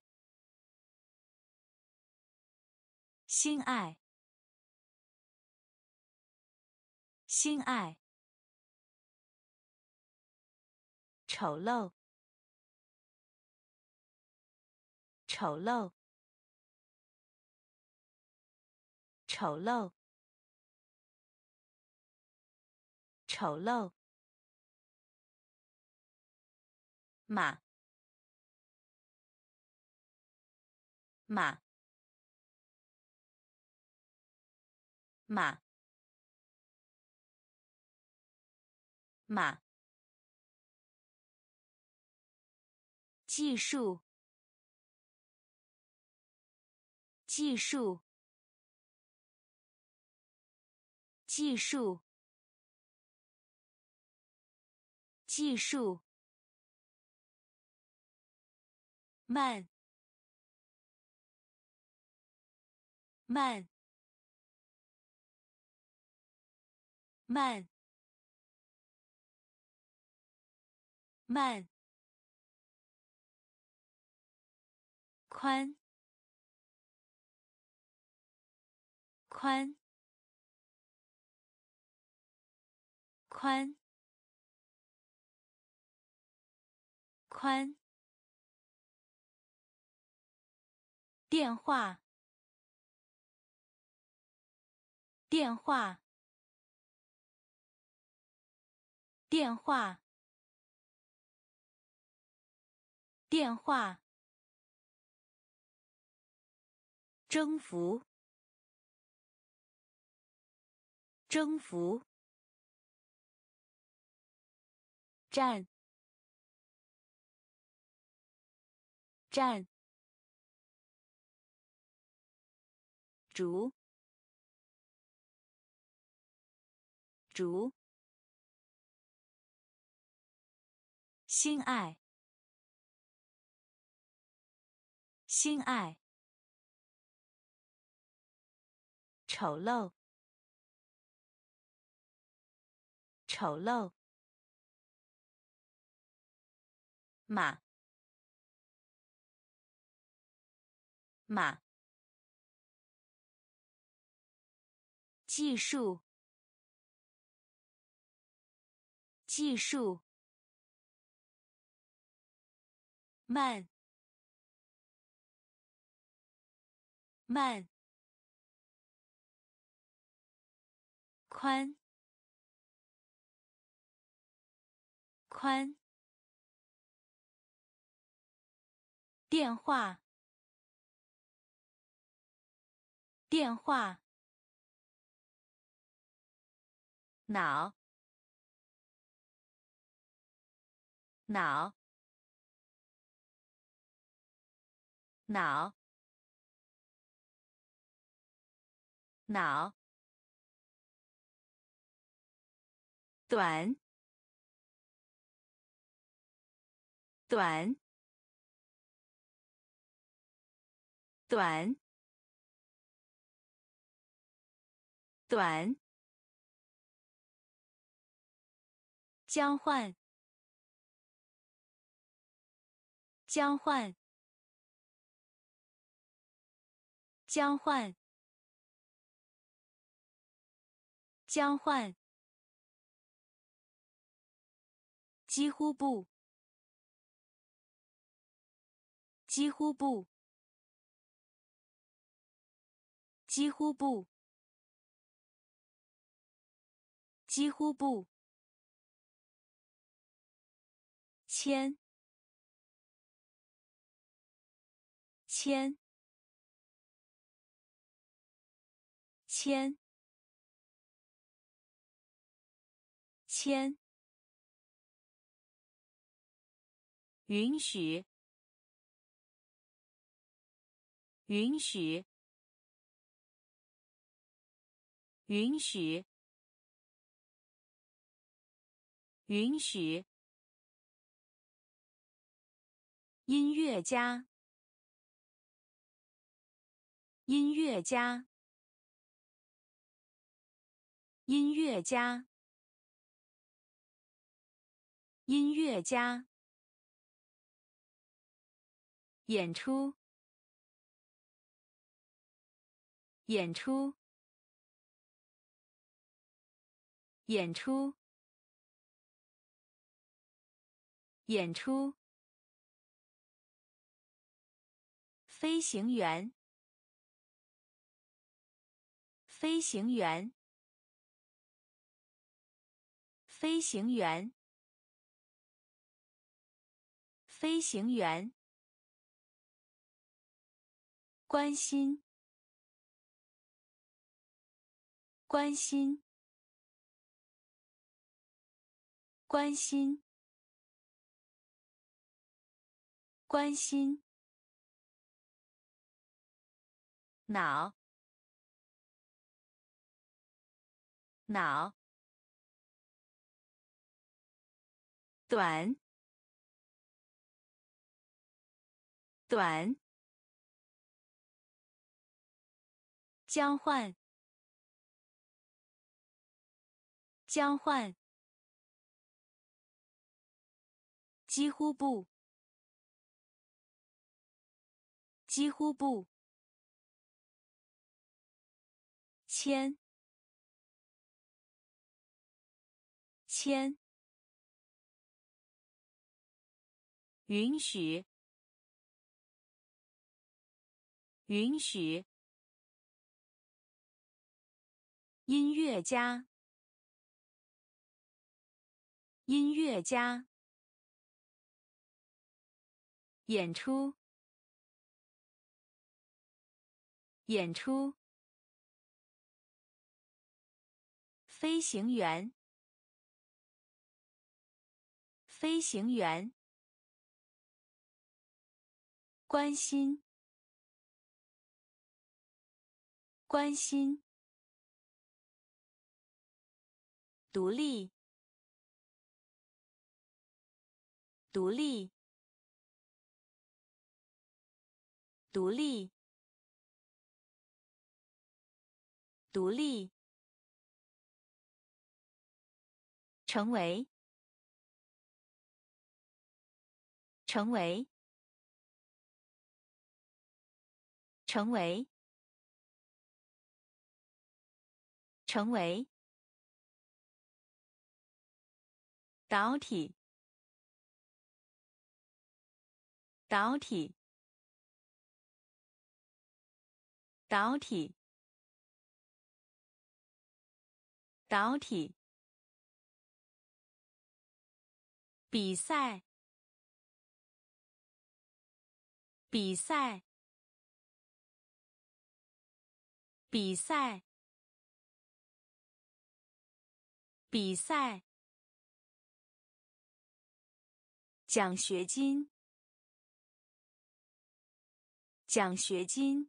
Speaker 1: 心爱， 心爱，丑陋，丑陋，丑陋，丑陋，马，马，马，马，技术，技术，技术，技术，慢，慢，慢，慢，宽，宽，宽，宽，电话，电话，电话，电话，征服，征服，站，站，竹，竹，心爱，心爱，丑陋，丑陋，马，马，技术，技术，慢，慢，宽，宽，电话，电话，脑，脑，脑，脑，短，短，短，短，交换，交换，交换，交换，几乎不，几乎不，几乎不，几乎不，签，签，签，签，允许，允许，允许，允许，音乐家，音乐家，音乐家，音乐家，演出，演出， 演出，演出。飞行员，飞行员，飞行员，飞行员。关心，关心，关心，关心。脑，脑。短，短。交换，交换。几乎不，几乎不。签，签。允许，允许。音乐家，音乐家。演出，演出。飞行员，飞行员。关心，关心。独立，独立，独立，独立。成为，成为，成为，成为。导体，导体，导体，导体。比赛，比赛，比赛，比赛。奖学金，奖学金，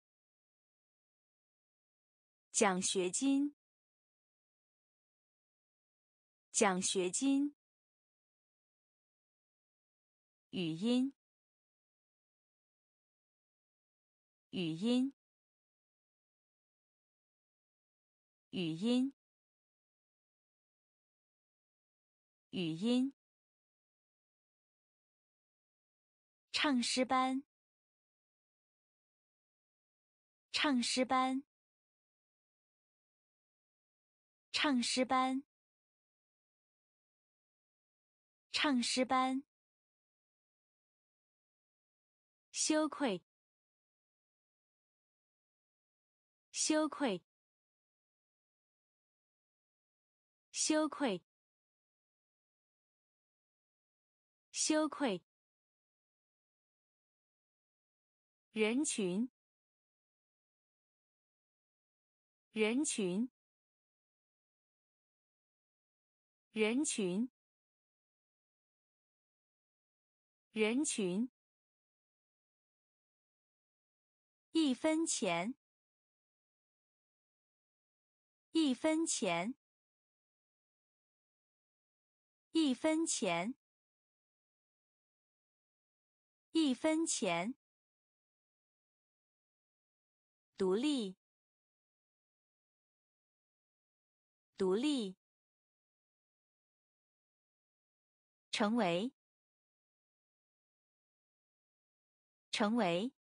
Speaker 1: 奖学金，奖学金。语音，语音，语音，语音。唱诗班，唱诗班，唱诗班，唱诗班。羞愧，羞愧，羞愧，羞愧。人群，人群，人群，人群。一分钱，一分钱，一分钱，一分钱。独立，独立。成为，成为。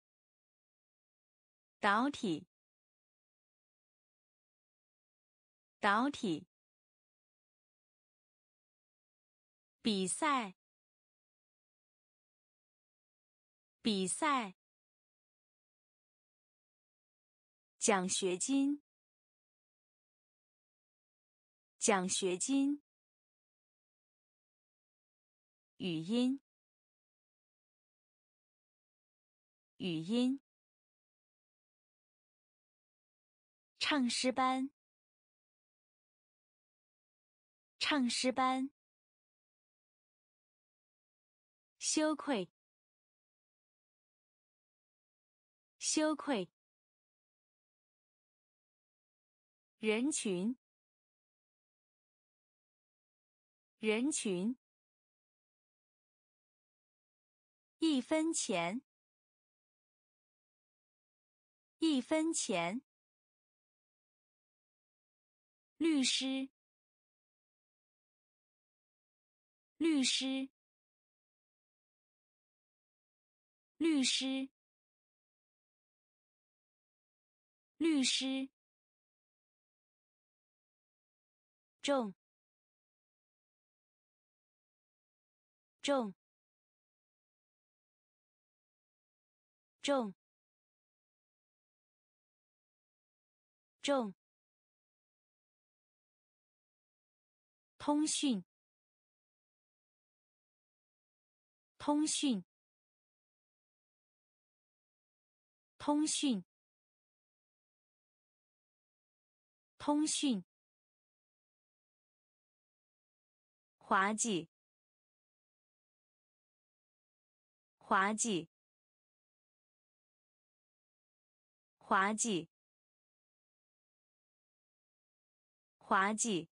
Speaker 1: 导体， 导体，比赛，比赛，奖学金，奖学金，语音，语音，唱诗班，唱诗班，羞愧，羞愧，人群，人群，一分钱，一分钱，律师，律师，律师，律师，重，重，重，重，通讯，通讯，通讯，通讯，滑稽，滑稽，滑稽，滑稽，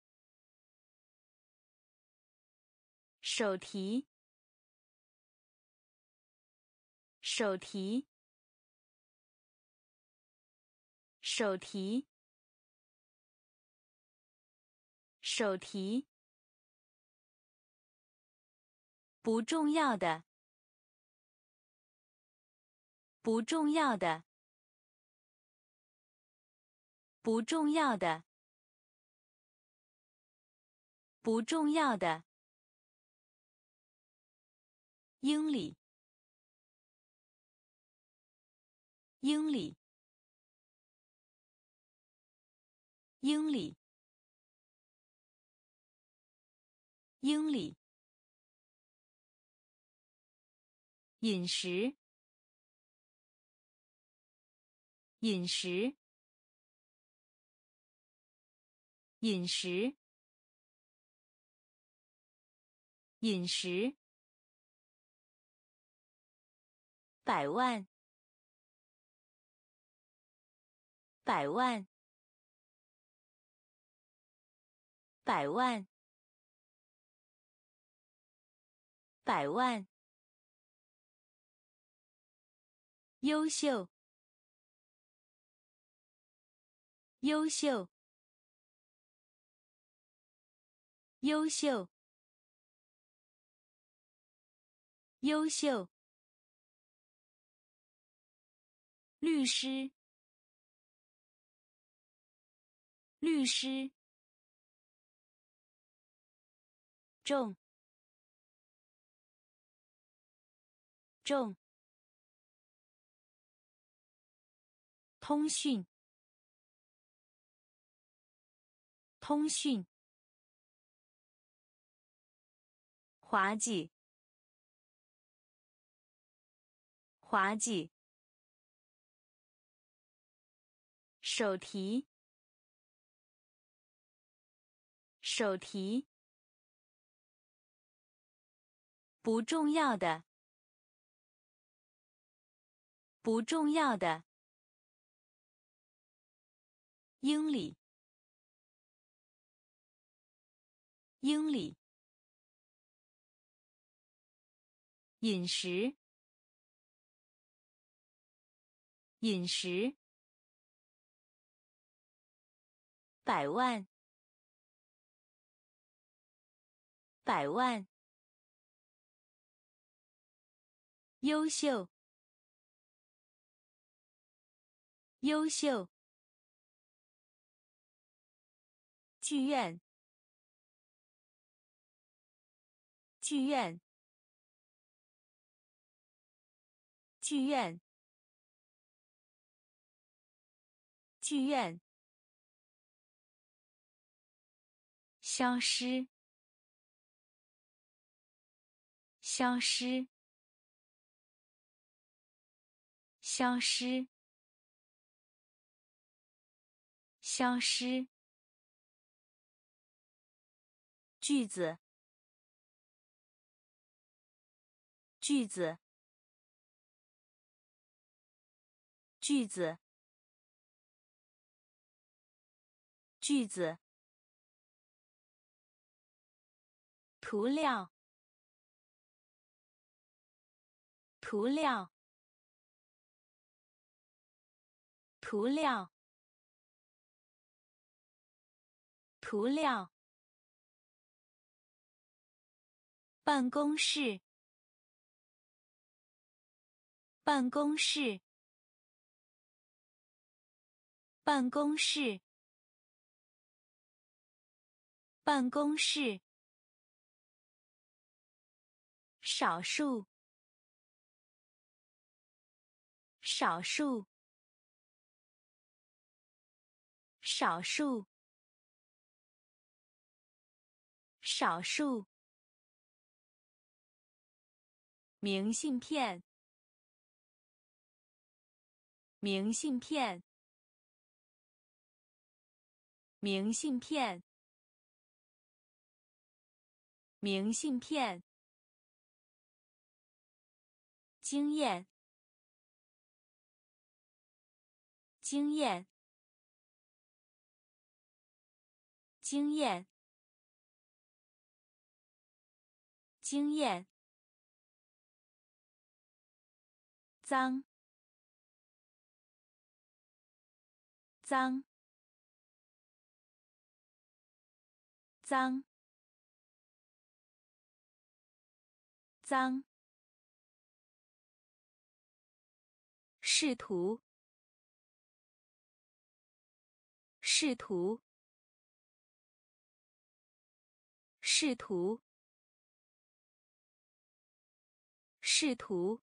Speaker 1: 手提，手提，手提，手提，不重要的，不重要的，不重要的，不重要的，英里，英里，英里，英里，饮食，饮食，饮食，饮食，百万，百万，百万，百万，优秀，优秀，优秀，优秀，律师，律师，重，重，通讯，通讯，滑稽，滑稽，手提，手提，不重要的，不重要的，英里，英里，饮食，饮食，百万，百万，优秀，优秀， 剧院，剧院，剧院，剧院。消失，消失，消失，消失。句子，句子，句子，句子。涂料，涂料，涂料，涂料。办公室，办公室，办公室，办公室。少数，少数，少数，少数。明信片，明信片，明信片，明信片。经验，经验，经验，经验。脏，脏，脏，脏。试图，试图，试图，试图。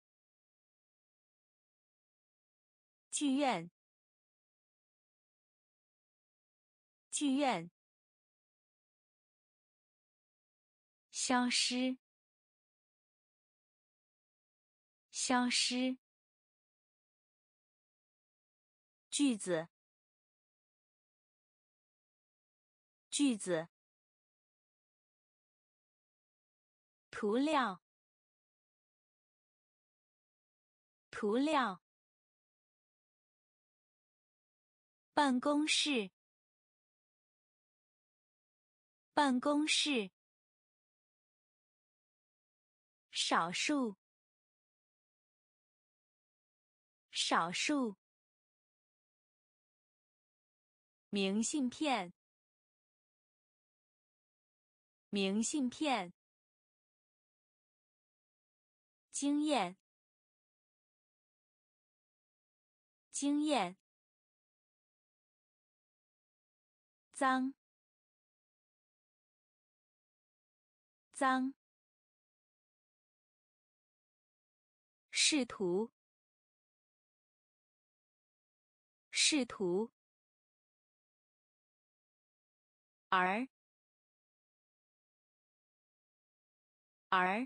Speaker 1: 剧院，剧院。消失，消失。句子，句子。涂料，涂料。办公室，办公室。少数，少数。明信片，明信片。经验，经验。脏，脏。试图，试图。儿，儿，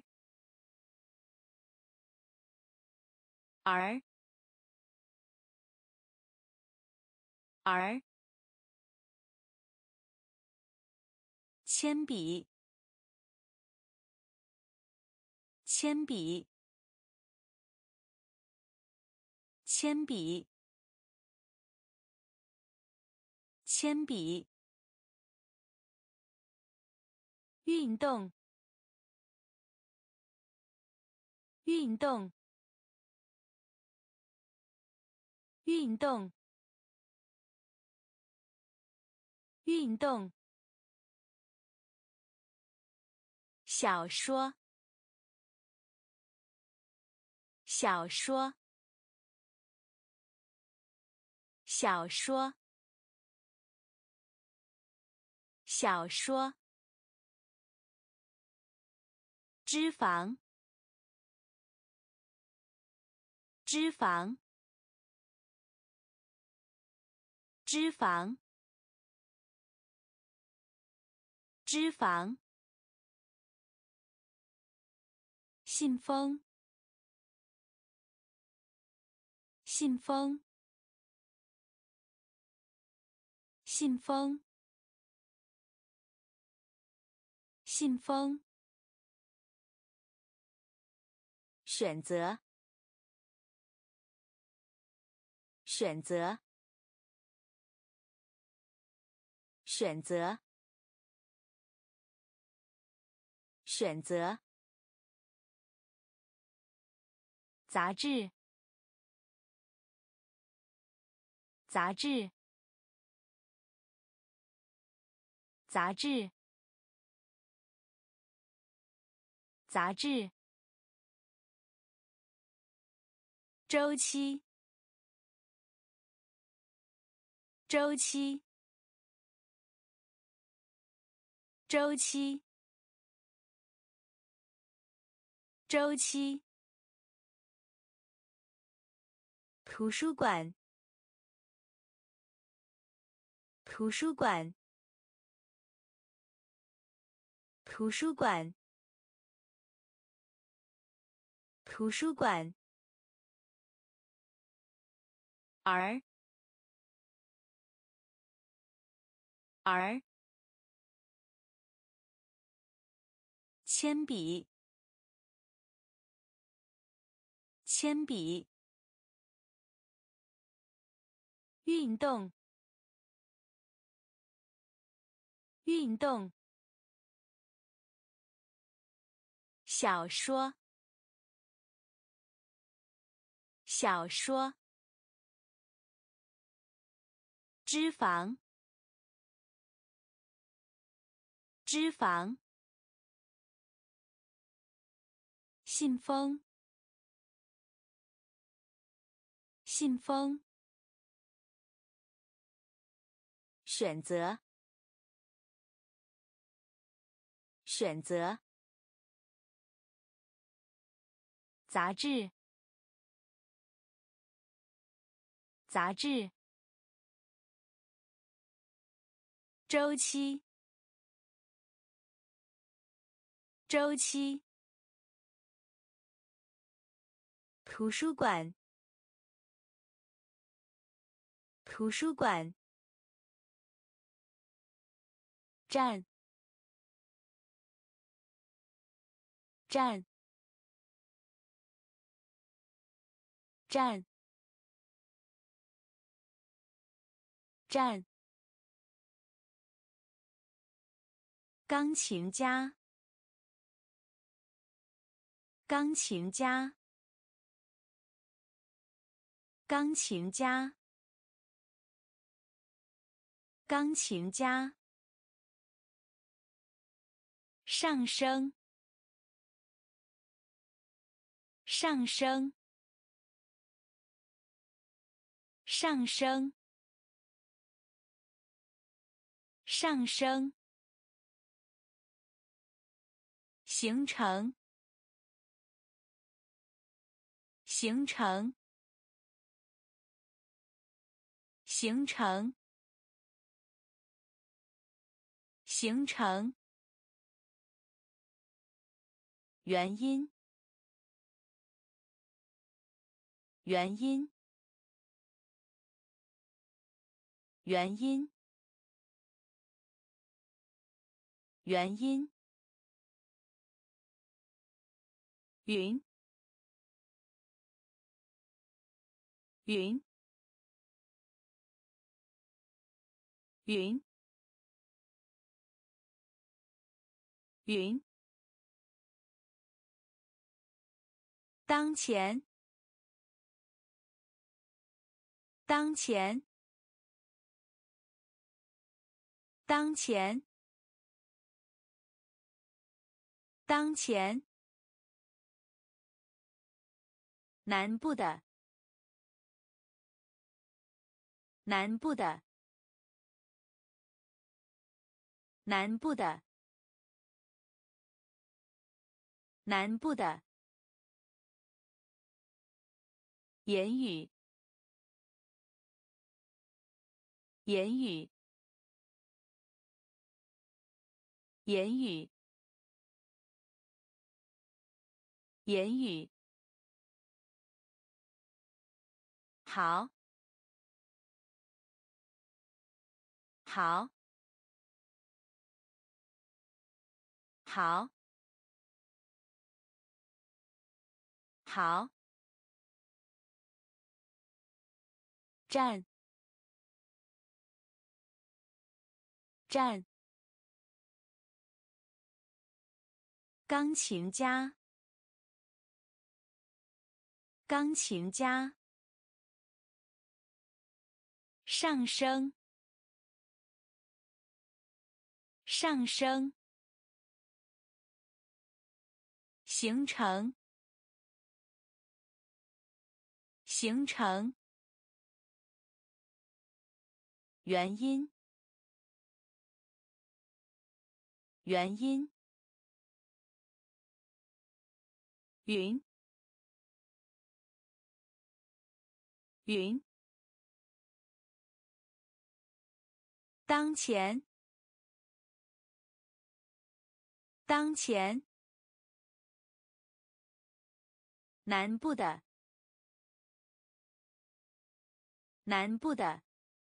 Speaker 1: 儿，儿。铅笔，铅笔，铅笔，铅笔。运动，运动，运动，运动。小说，小说，小说， 小说。脂肪。脂肪。脂肪。脂肪。信封。信封。信封。信封。选择。选择。选择。选择。杂志。杂志。杂志。杂志。周期。周期。周期。周期。图书馆。图书馆。图书馆。图书馆。儿。儿。铅笔。铅笔。运动。运动。小说。小说。脂肪。脂肪。信封。信封。选择。选择。杂志。杂志。周期。周期。图书馆。图书馆。站。站。站。站。钢琴家。钢琴家。钢琴家。钢琴家。上升。上升。上升。上升。形成。形成。形成。形成。原因。原因。原因。原因。云。云。云。云。当前。当前。当前。当前。南部的。南部的。 南部的，南部的。言语，言语，言语，言语。好，好，好，好。站，站。钢琴家，钢琴家。上升，上升。形成，形成。原因，原因。云，云。当前，当前。南部的，南部的。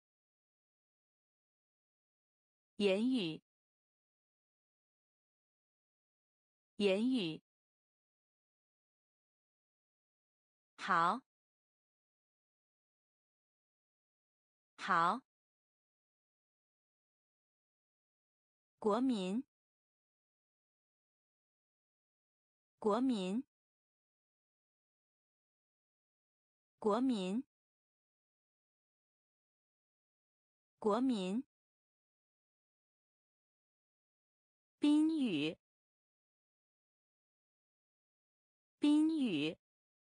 Speaker 1: 言语，言语。好，好。国民，国民，国民，国民。宾语，宾语，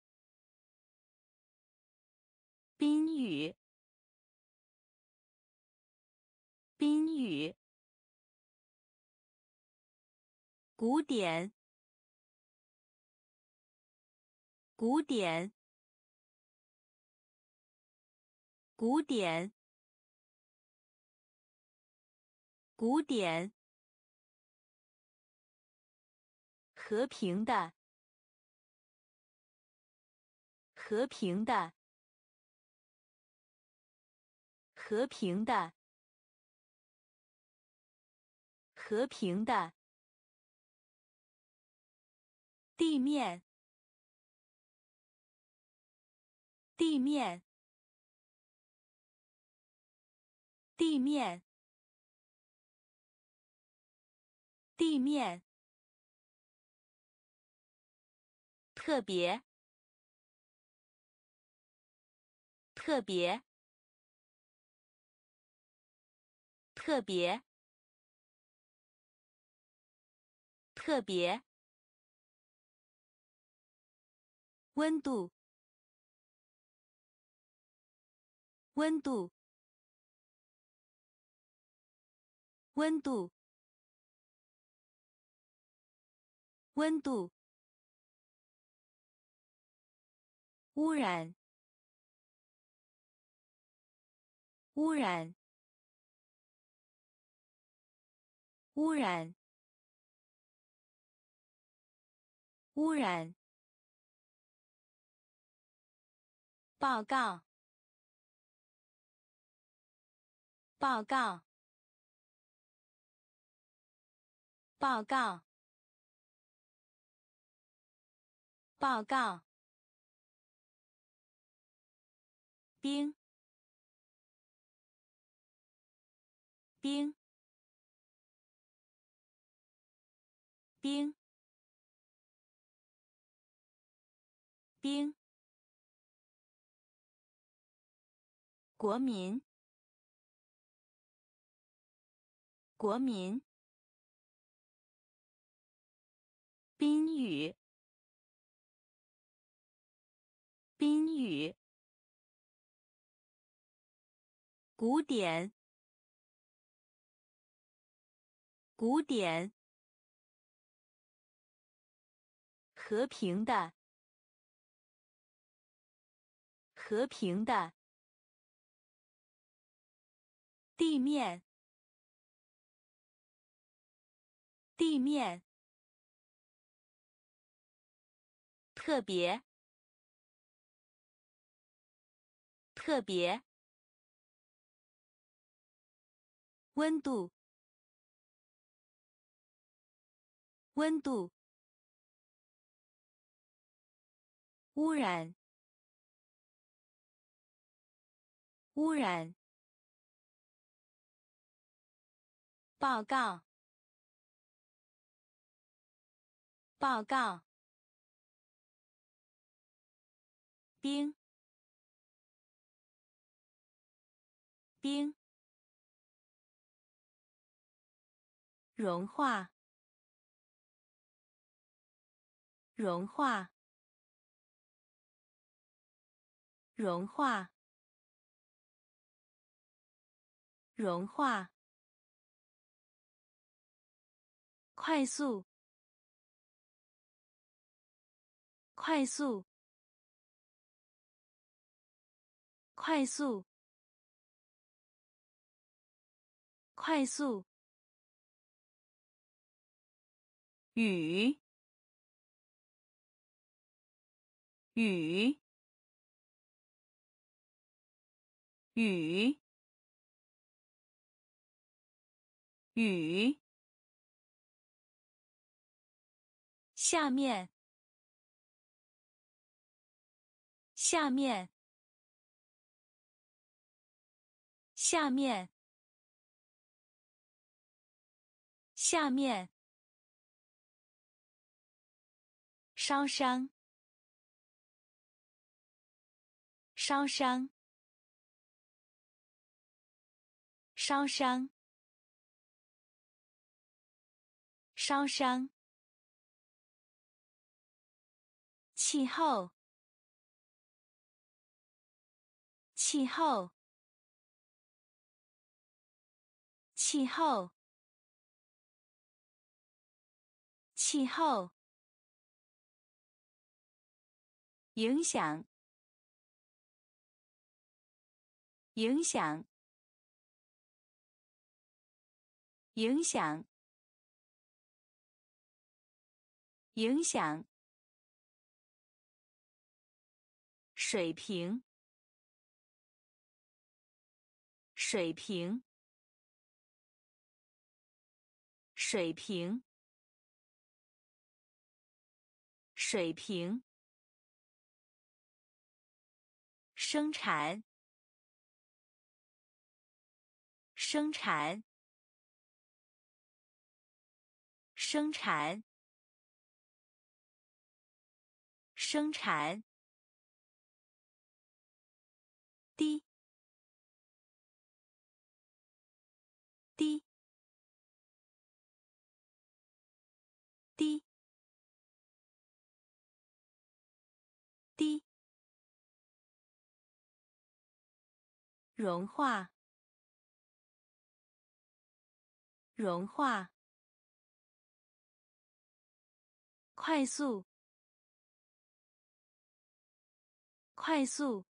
Speaker 1: 宾语，宾语。古典，古典，古典，古典。和平的，和平的，和平的，和平的。地面，地面，地面，地面。特别，特别，特别，特别。温度，温度，温度，温度。污染，污染，污染，污染。报告，报告，报告，报告。冰，冰，冰，冰。国民，国民。宾语，宾语。古典， 古典，和平的，和平的，地面，地面，特别，特别，温度，温度，污染，污染，报告，报告，冰，冰，融化，融化，融化，融化，快速，快速，快速，快速，雨，雨，雨，雨，下面，下面，下面，下面，烧伤，烧伤，烧伤，烧伤，气候，气候，气候，气候，影响，影响，影响，影响，水平，水平，水平，水平，生产，生产，生产，生产，低，低，低，低，融化，融化，快速，快速，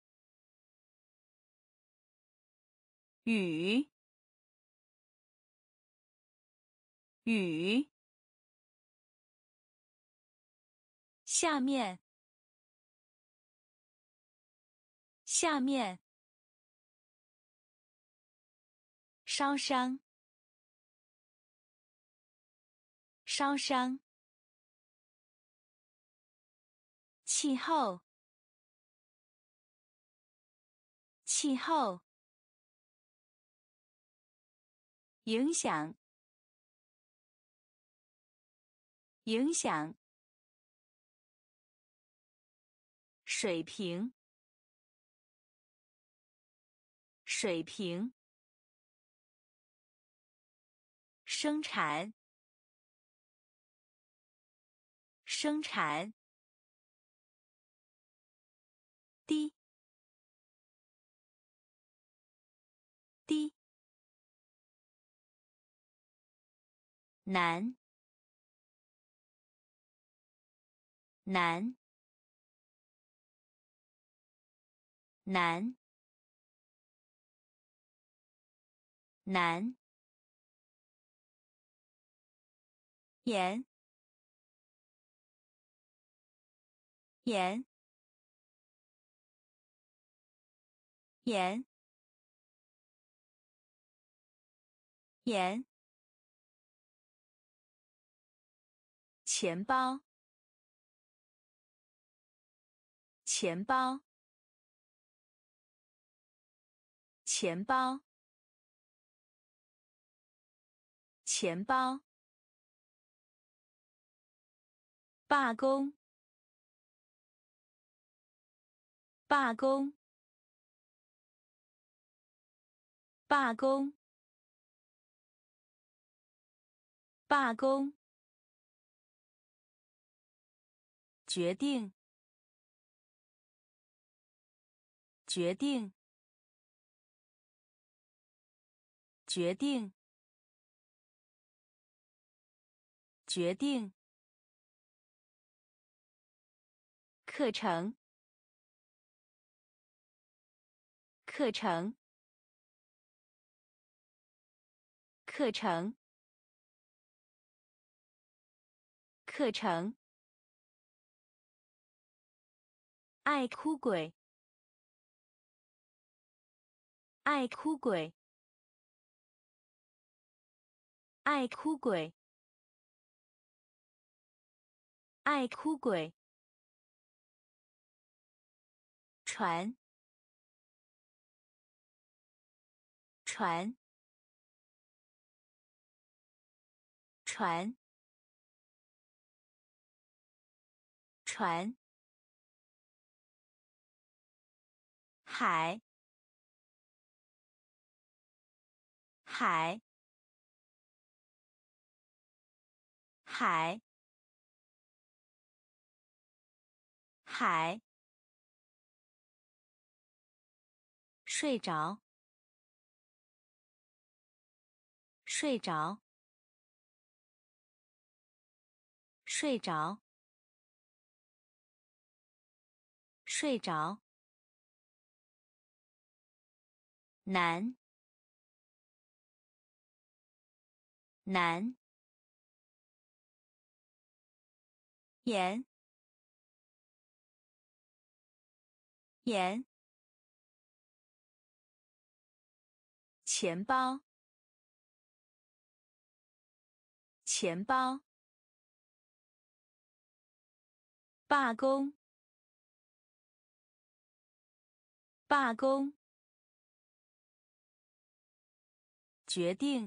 Speaker 1: 雨，雨，下面，下面，烧伤，烧伤，气候，气候，影响，影响，水平，水平，生产，生产，低，低， 南南南南盐盐盐盐钱包钱包钱包钱包罢工罢工罢工罢工决定决定决定决定课程课程课程课程爱哭鬼爱哭鬼爱哭鬼爱哭鬼船船船船海海海海睡着睡着睡着睡着南南盐盐钱包钱包罢工罢工决定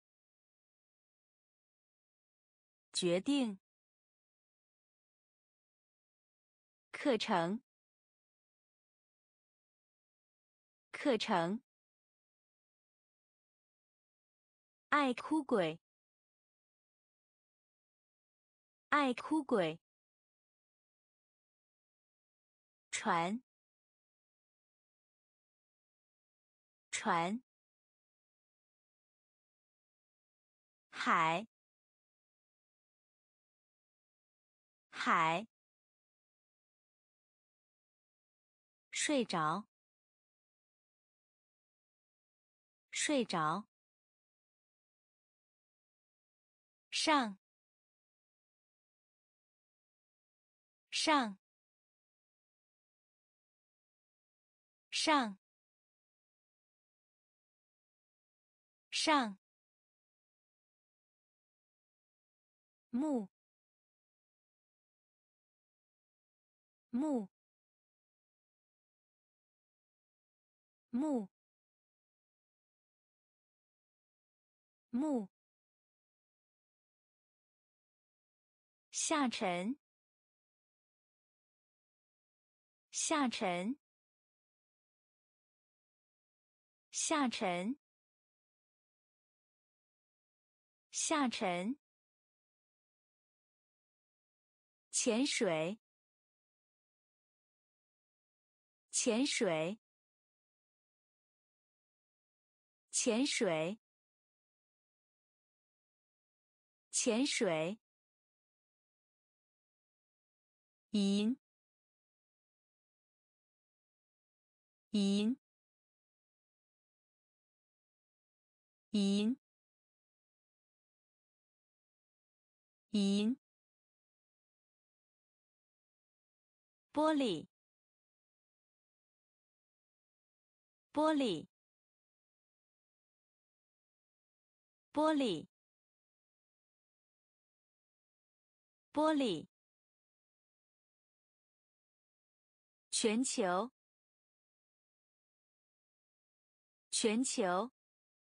Speaker 1: 决定课程课程爱哭鬼爱哭鬼船船海海睡着睡着上上上上木木木木下沉下沉下沉下沉潜水潜水潜水潜水，银，银，银，银，玻璃，玻璃，玻璃，玻璃，全球，全球，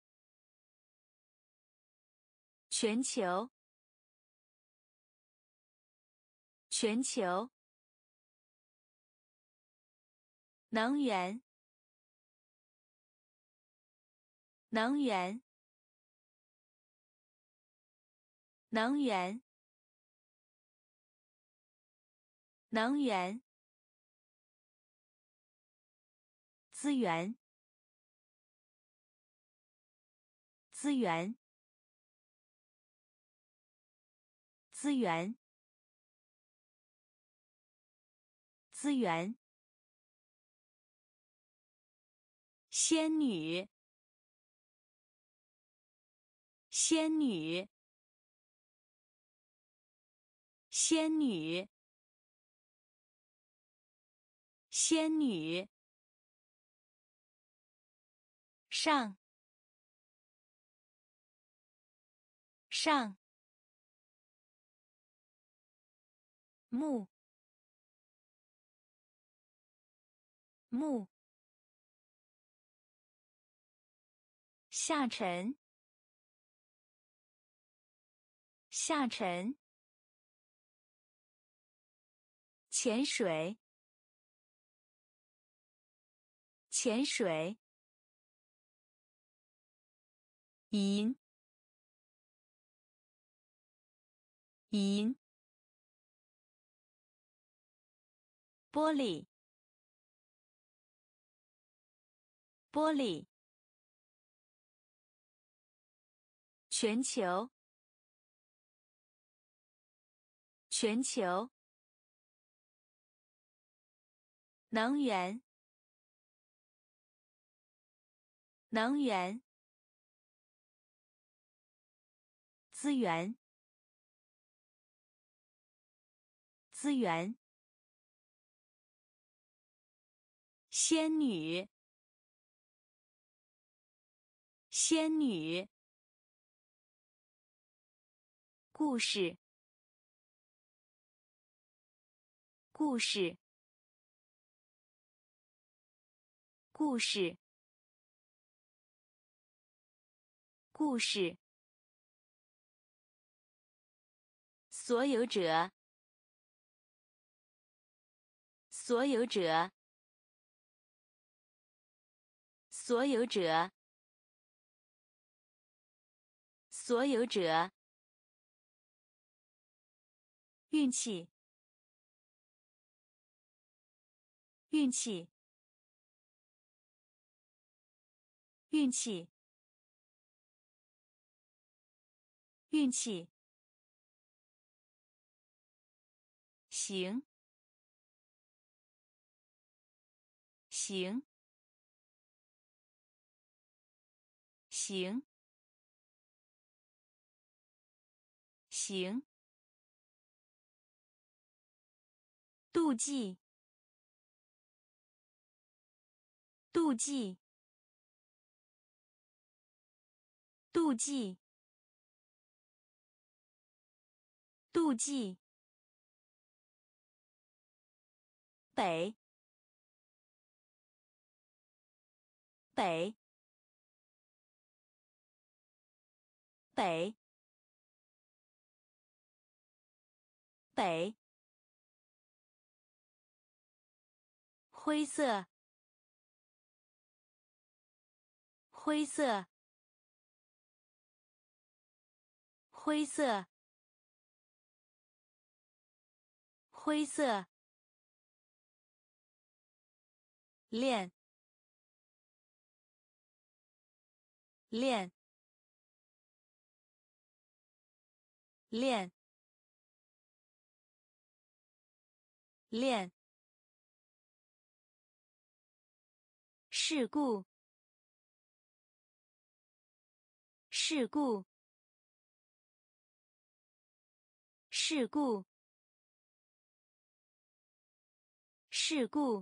Speaker 1: 全球，全球，能源，能源，能源，能源，资源，资源，资源，资源，仙女，仙女，仙女，仙女，上，上，木，木，下沉，下沉，潜水，潜水，银，银，玻璃，玻璃，全球，全球，能源，能源，资源，资源，仙女，仙女，故事，故事，故事，故事，所有者，所有者，所有者，所有者，运气，运气，运气，运气，行，行，行，行，妒忌，妒忌，妒忌，妒忌，北，北，北，北，灰色，灰色，灰色，灰色，链，链， 练，练，事故，事故，事故，事故，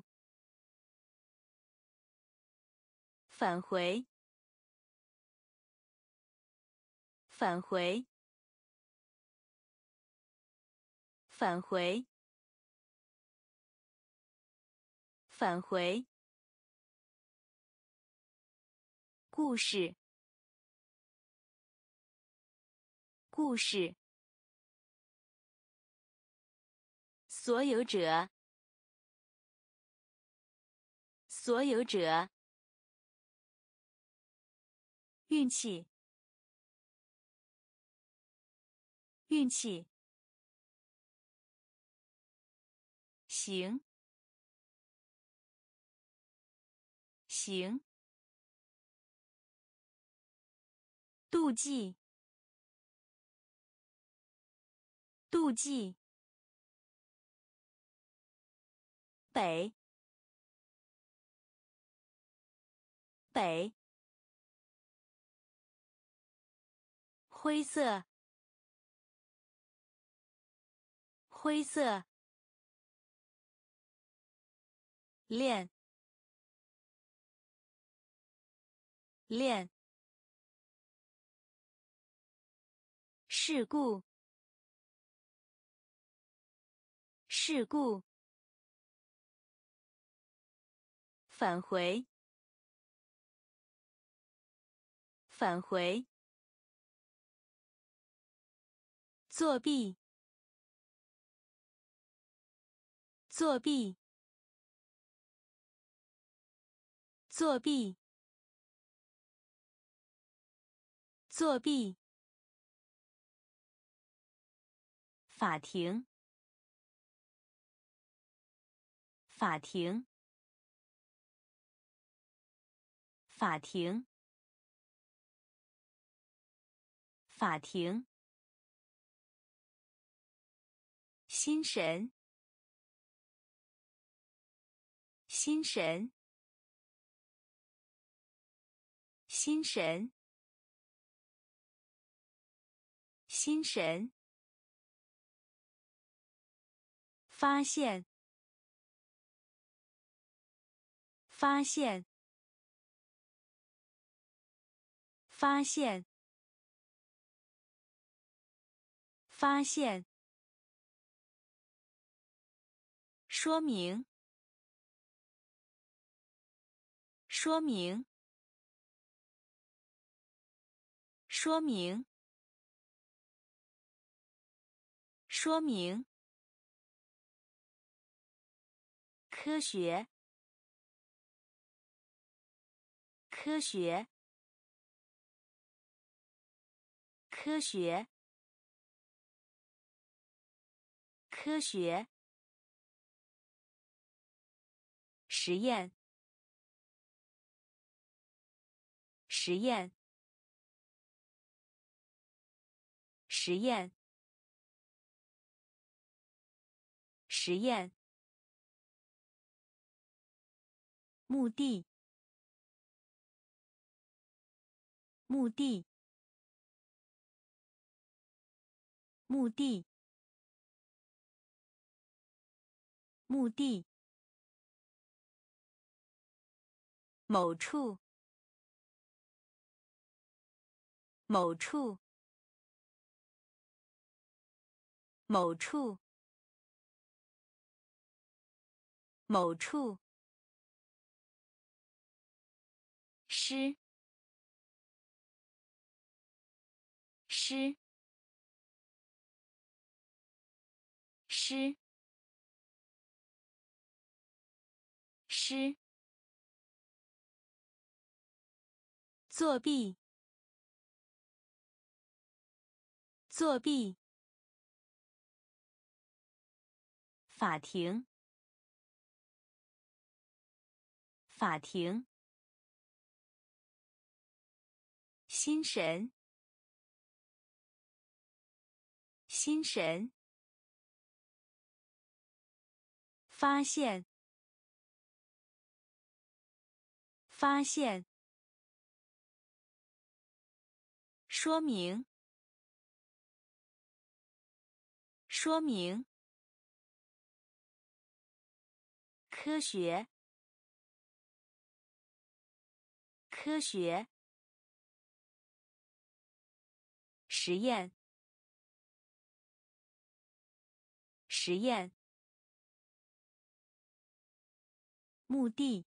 Speaker 1: 返回，返回，返回，返回，故事，故事，所有者，所有者，运气，运气，行，行，妒忌，妒忌，北，北，灰色，灰色，练，练，事故，事故，返回，返回，作弊，作弊，作弊，作弊，法庭，法庭，法庭，法庭，心神，心神，心神，心神，发现，发现，发现，发现，说明，说明，说明，说明，科学，科学，科学，科学，实验，实验，实验，实验，目的，目的，目的，目的，某处，某处，某处，某处，诗，诗，诗，诗，作弊，作弊，法庭，法庭，心神， 心神，发现，发现，说明，说明，科学，科学，实验，实验，目的，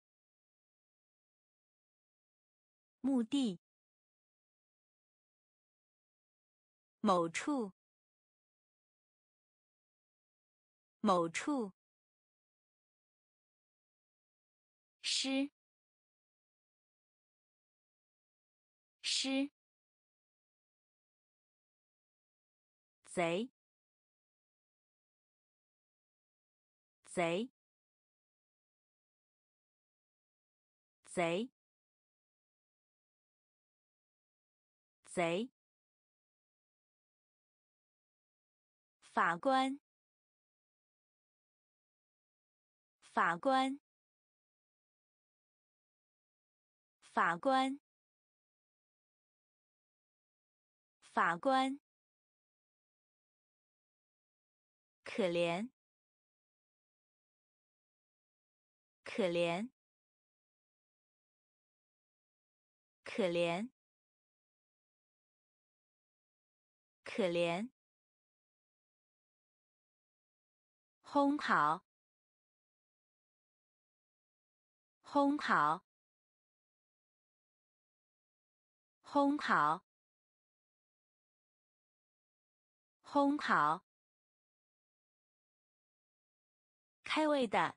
Speaker 1: 目的，某处，某处，诗，诗，贼，贼，贼，贼，法官，法官，法官，法官，可怜，可怜，可怜，可怜，烘烤，烘烤，烘烤，烘烤，开胃的，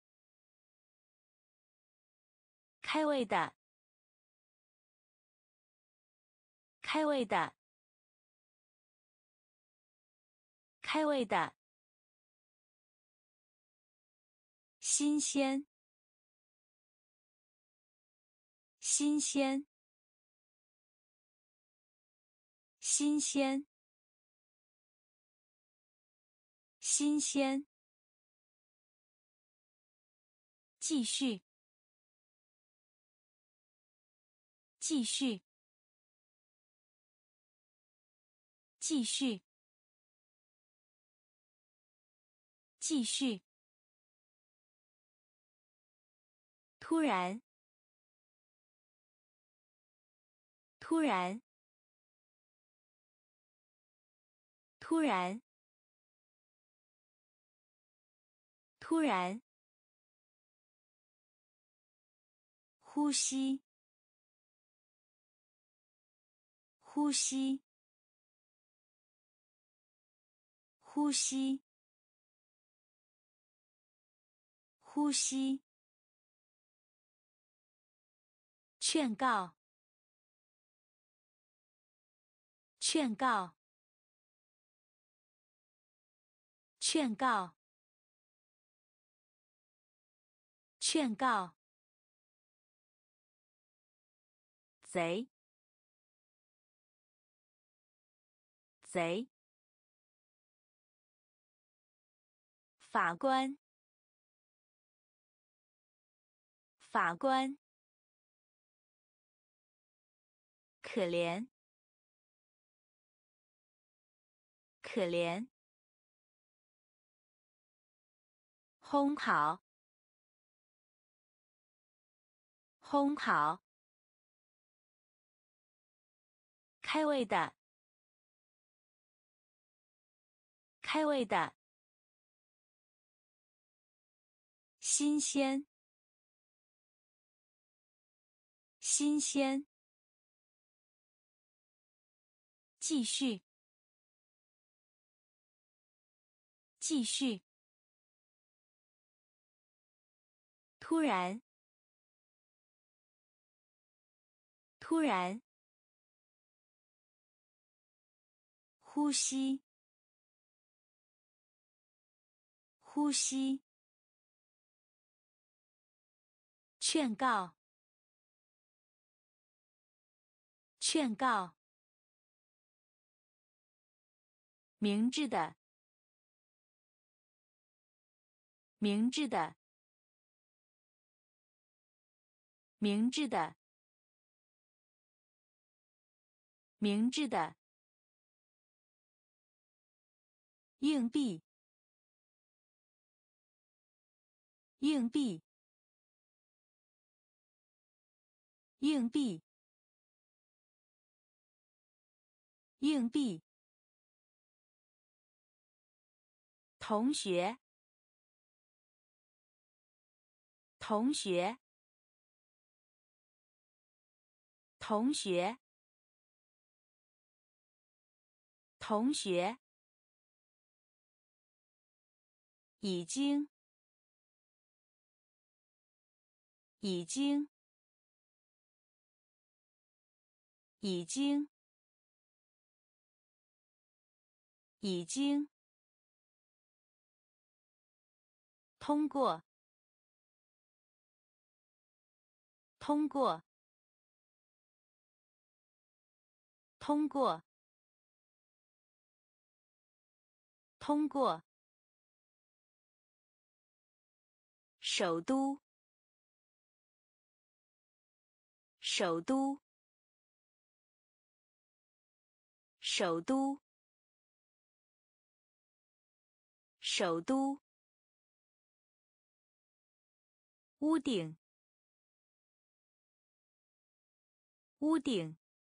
Speaker 1: 开胃的，开胃的，开胃的，新鲜，新鲜，新鲜，新鲜，继续，继续，继续，继续，突然，突然，突然，突然，呼吸，呼吸，呼吸，呼吸，劝告，劝告，劝告，劝告，贼，贼，法官，法官，可怜，可怜，烘烤，烘烤，开胃的，开胃的，新鲜，新鲜，继续，继续，突然，突然，呼吸，呼吸，劝告，劝告， 明智的，明智的，明智的，明智的，硬币，硬币，硬币，硬币。同学，同学，同学，同学。已经，已经，已经，已经。通过，通过，通过，通过。首都，首都，首都，首都。屋顶，屋顶，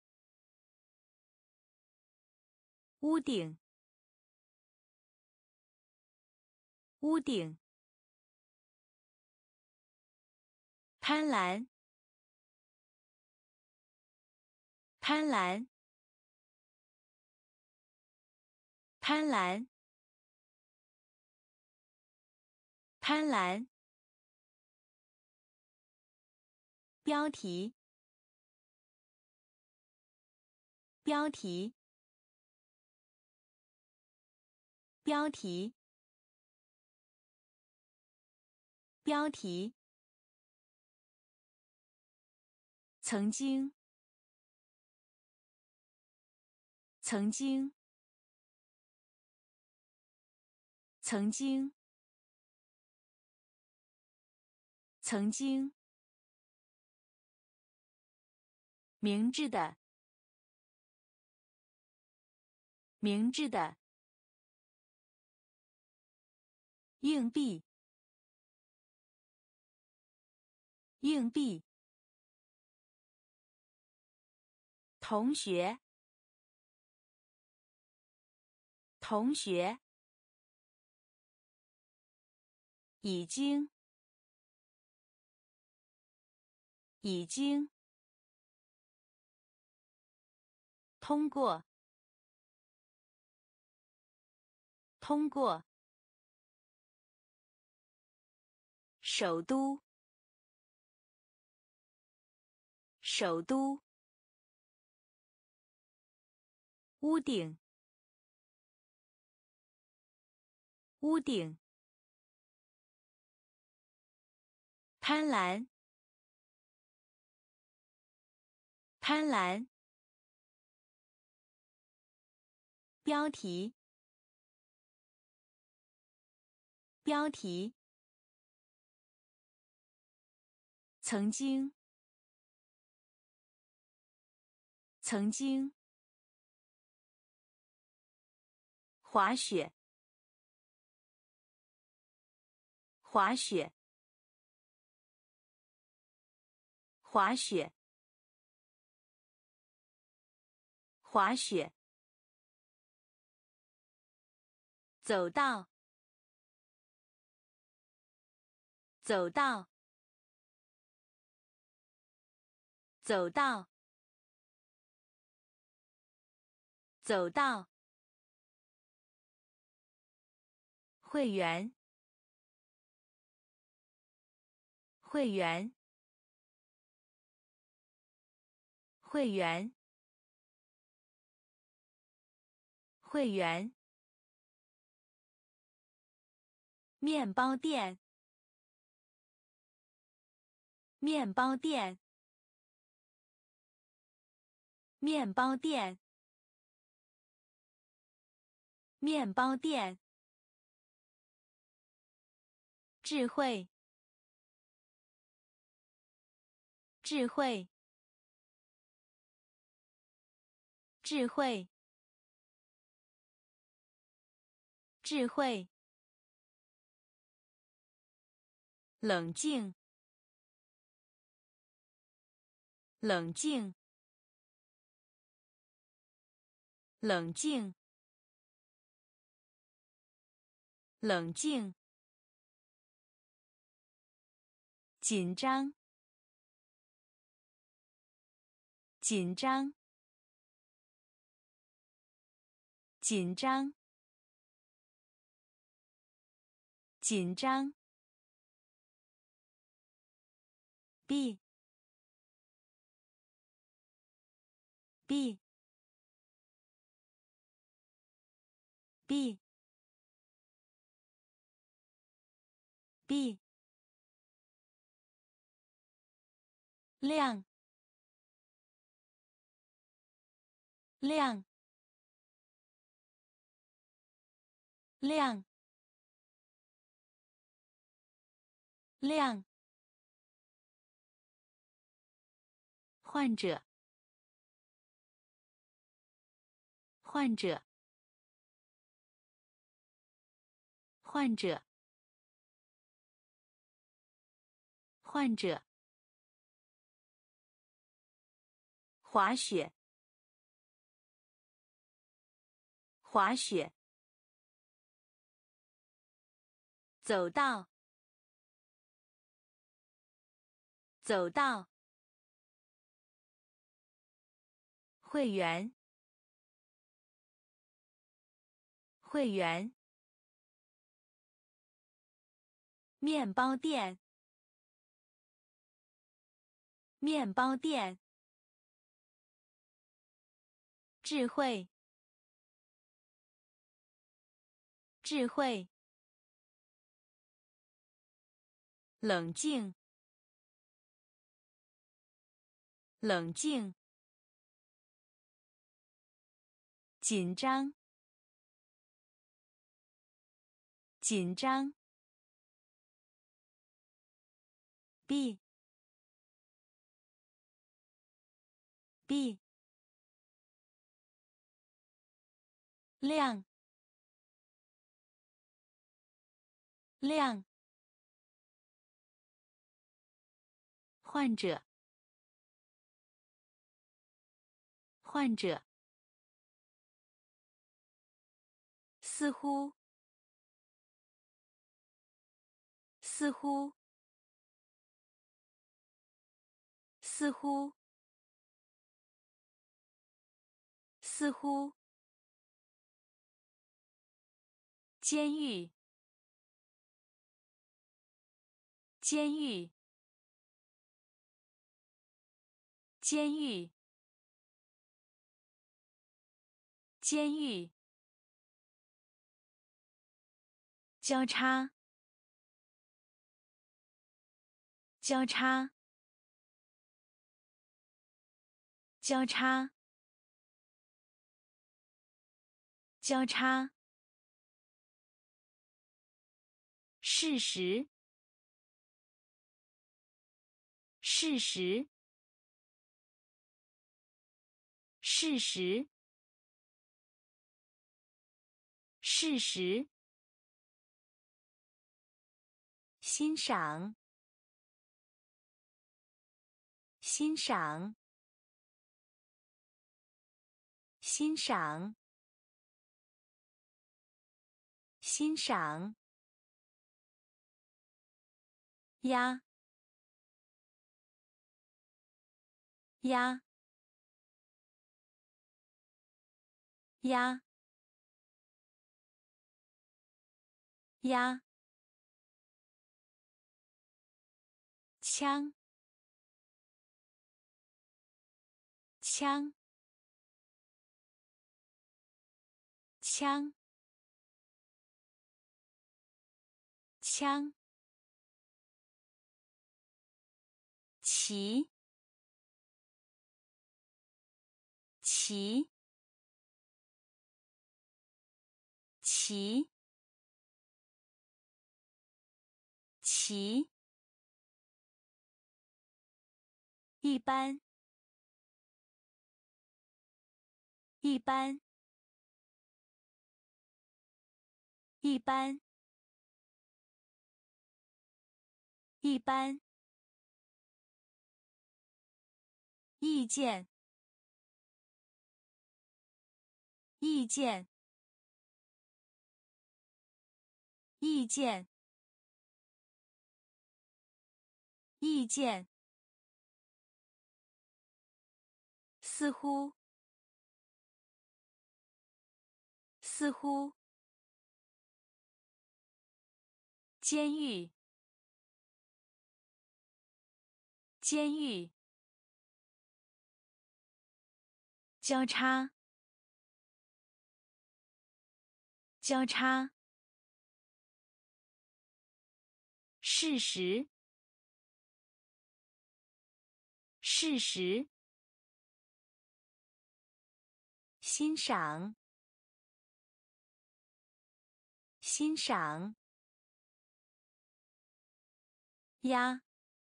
Speaker 1: 屋顶，屋顶。贪婪，贪婪，贪婪，贪婪。标题，标题，标题，标题。曾经，曾经，曾经，曾经。明智的，明智的。硬币，硬币。同学，同学。已经，已经。通过，通过。首都，首都。屋顶，屋顶。贪婪，贪婪。标题，标题。曾经，曾经。滑雪，滑雪，滑雪，滑雪。走道，走道，走道，走道。会员，会员，会员，会员。面包店，面包店，面包店。 面包店，智慧，智慧，智慧，智慧，冷静，冷静，冷静，冷静，紧张，紧张，紧张，紧张。B B B B 亮，亮，亮，亮。患者，患者，患者，患者。滑雪，滑雪。走道，走道。会员，会员。面包店，面包店。智慧，智慧。冷静，冷静。紧张，紧张。B B 亮，亮。患者，患者。似乎，似乎，似乎，似乎。监狱，监狱，监狱，监狱。交叉，交叉，交叉，交叉。事实，事实，事实，事实。欣赏，欣赏，欣赏，欣赏。鸭，鸭，鸭，鸭。枪，枪，枪，枪。骑，骑， 齐，齐，一般，一般，一般，一般，意见，意见，意见，意见，似乎，似乎，监狱，监狱，交叉，交叉，事实，事实，欣赏，欣赏，压，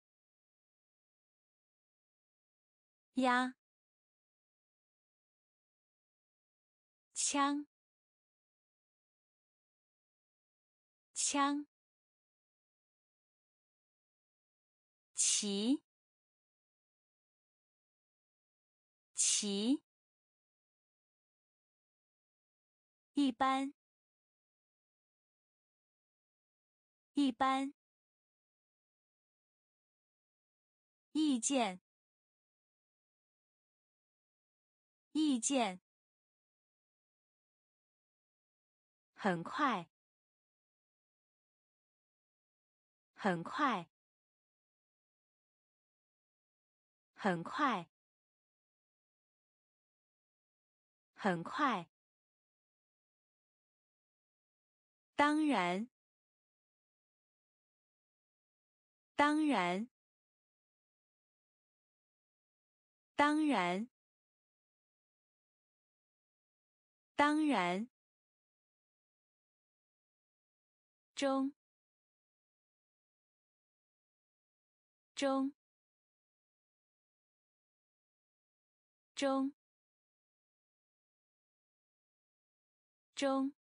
Speaker 1: 压，枪，枪，齐，齐，一般，一般，意见，意见，很快，很快，很快，很快，当然，当然，当然，当然，中，中，中，中，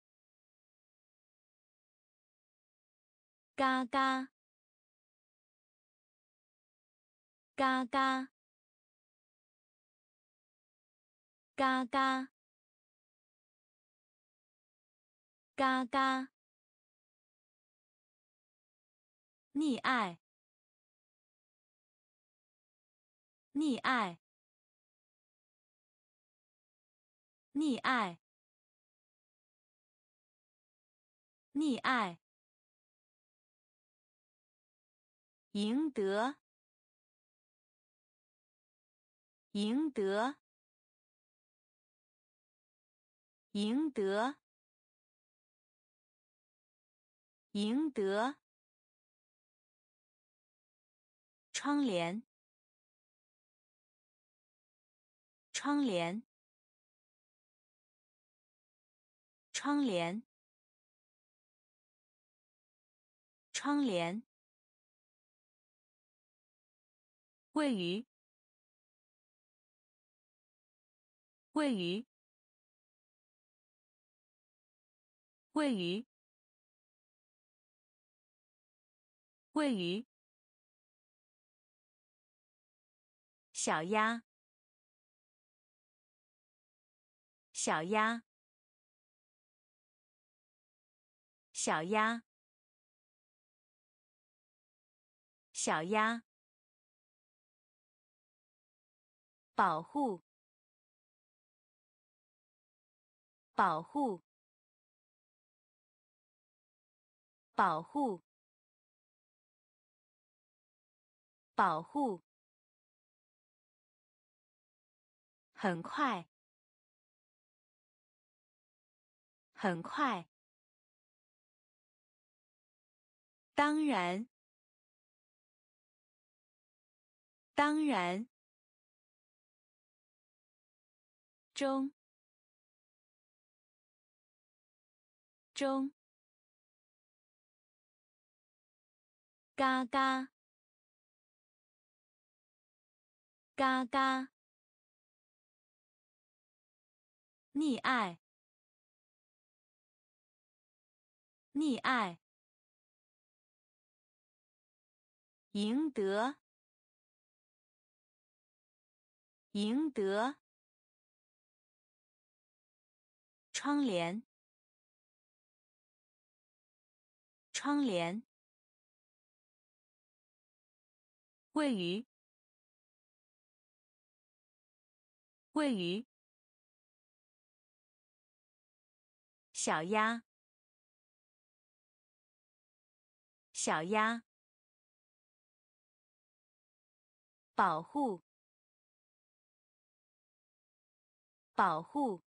Speaker 1: 嘎嘎，嘎嘎，嘎嘎，嘎嘎，溺爱，溺爱，溺爱，溺爱，赢得，赢得，赢得，赢得，窗帘，窗帘，窗帘，窗帘，位于，位于，位于，位于，小鸭，小鸭，小鸭，小鸭，保护，保护，保护，保护，很快，很快，当然，当然，中， 中，嘎嘎，嘎嘎，溺爱，溺爱，赢得，赢得，窗帘，窗帘，位于，位于，小鸭，小鸭，保护，保护，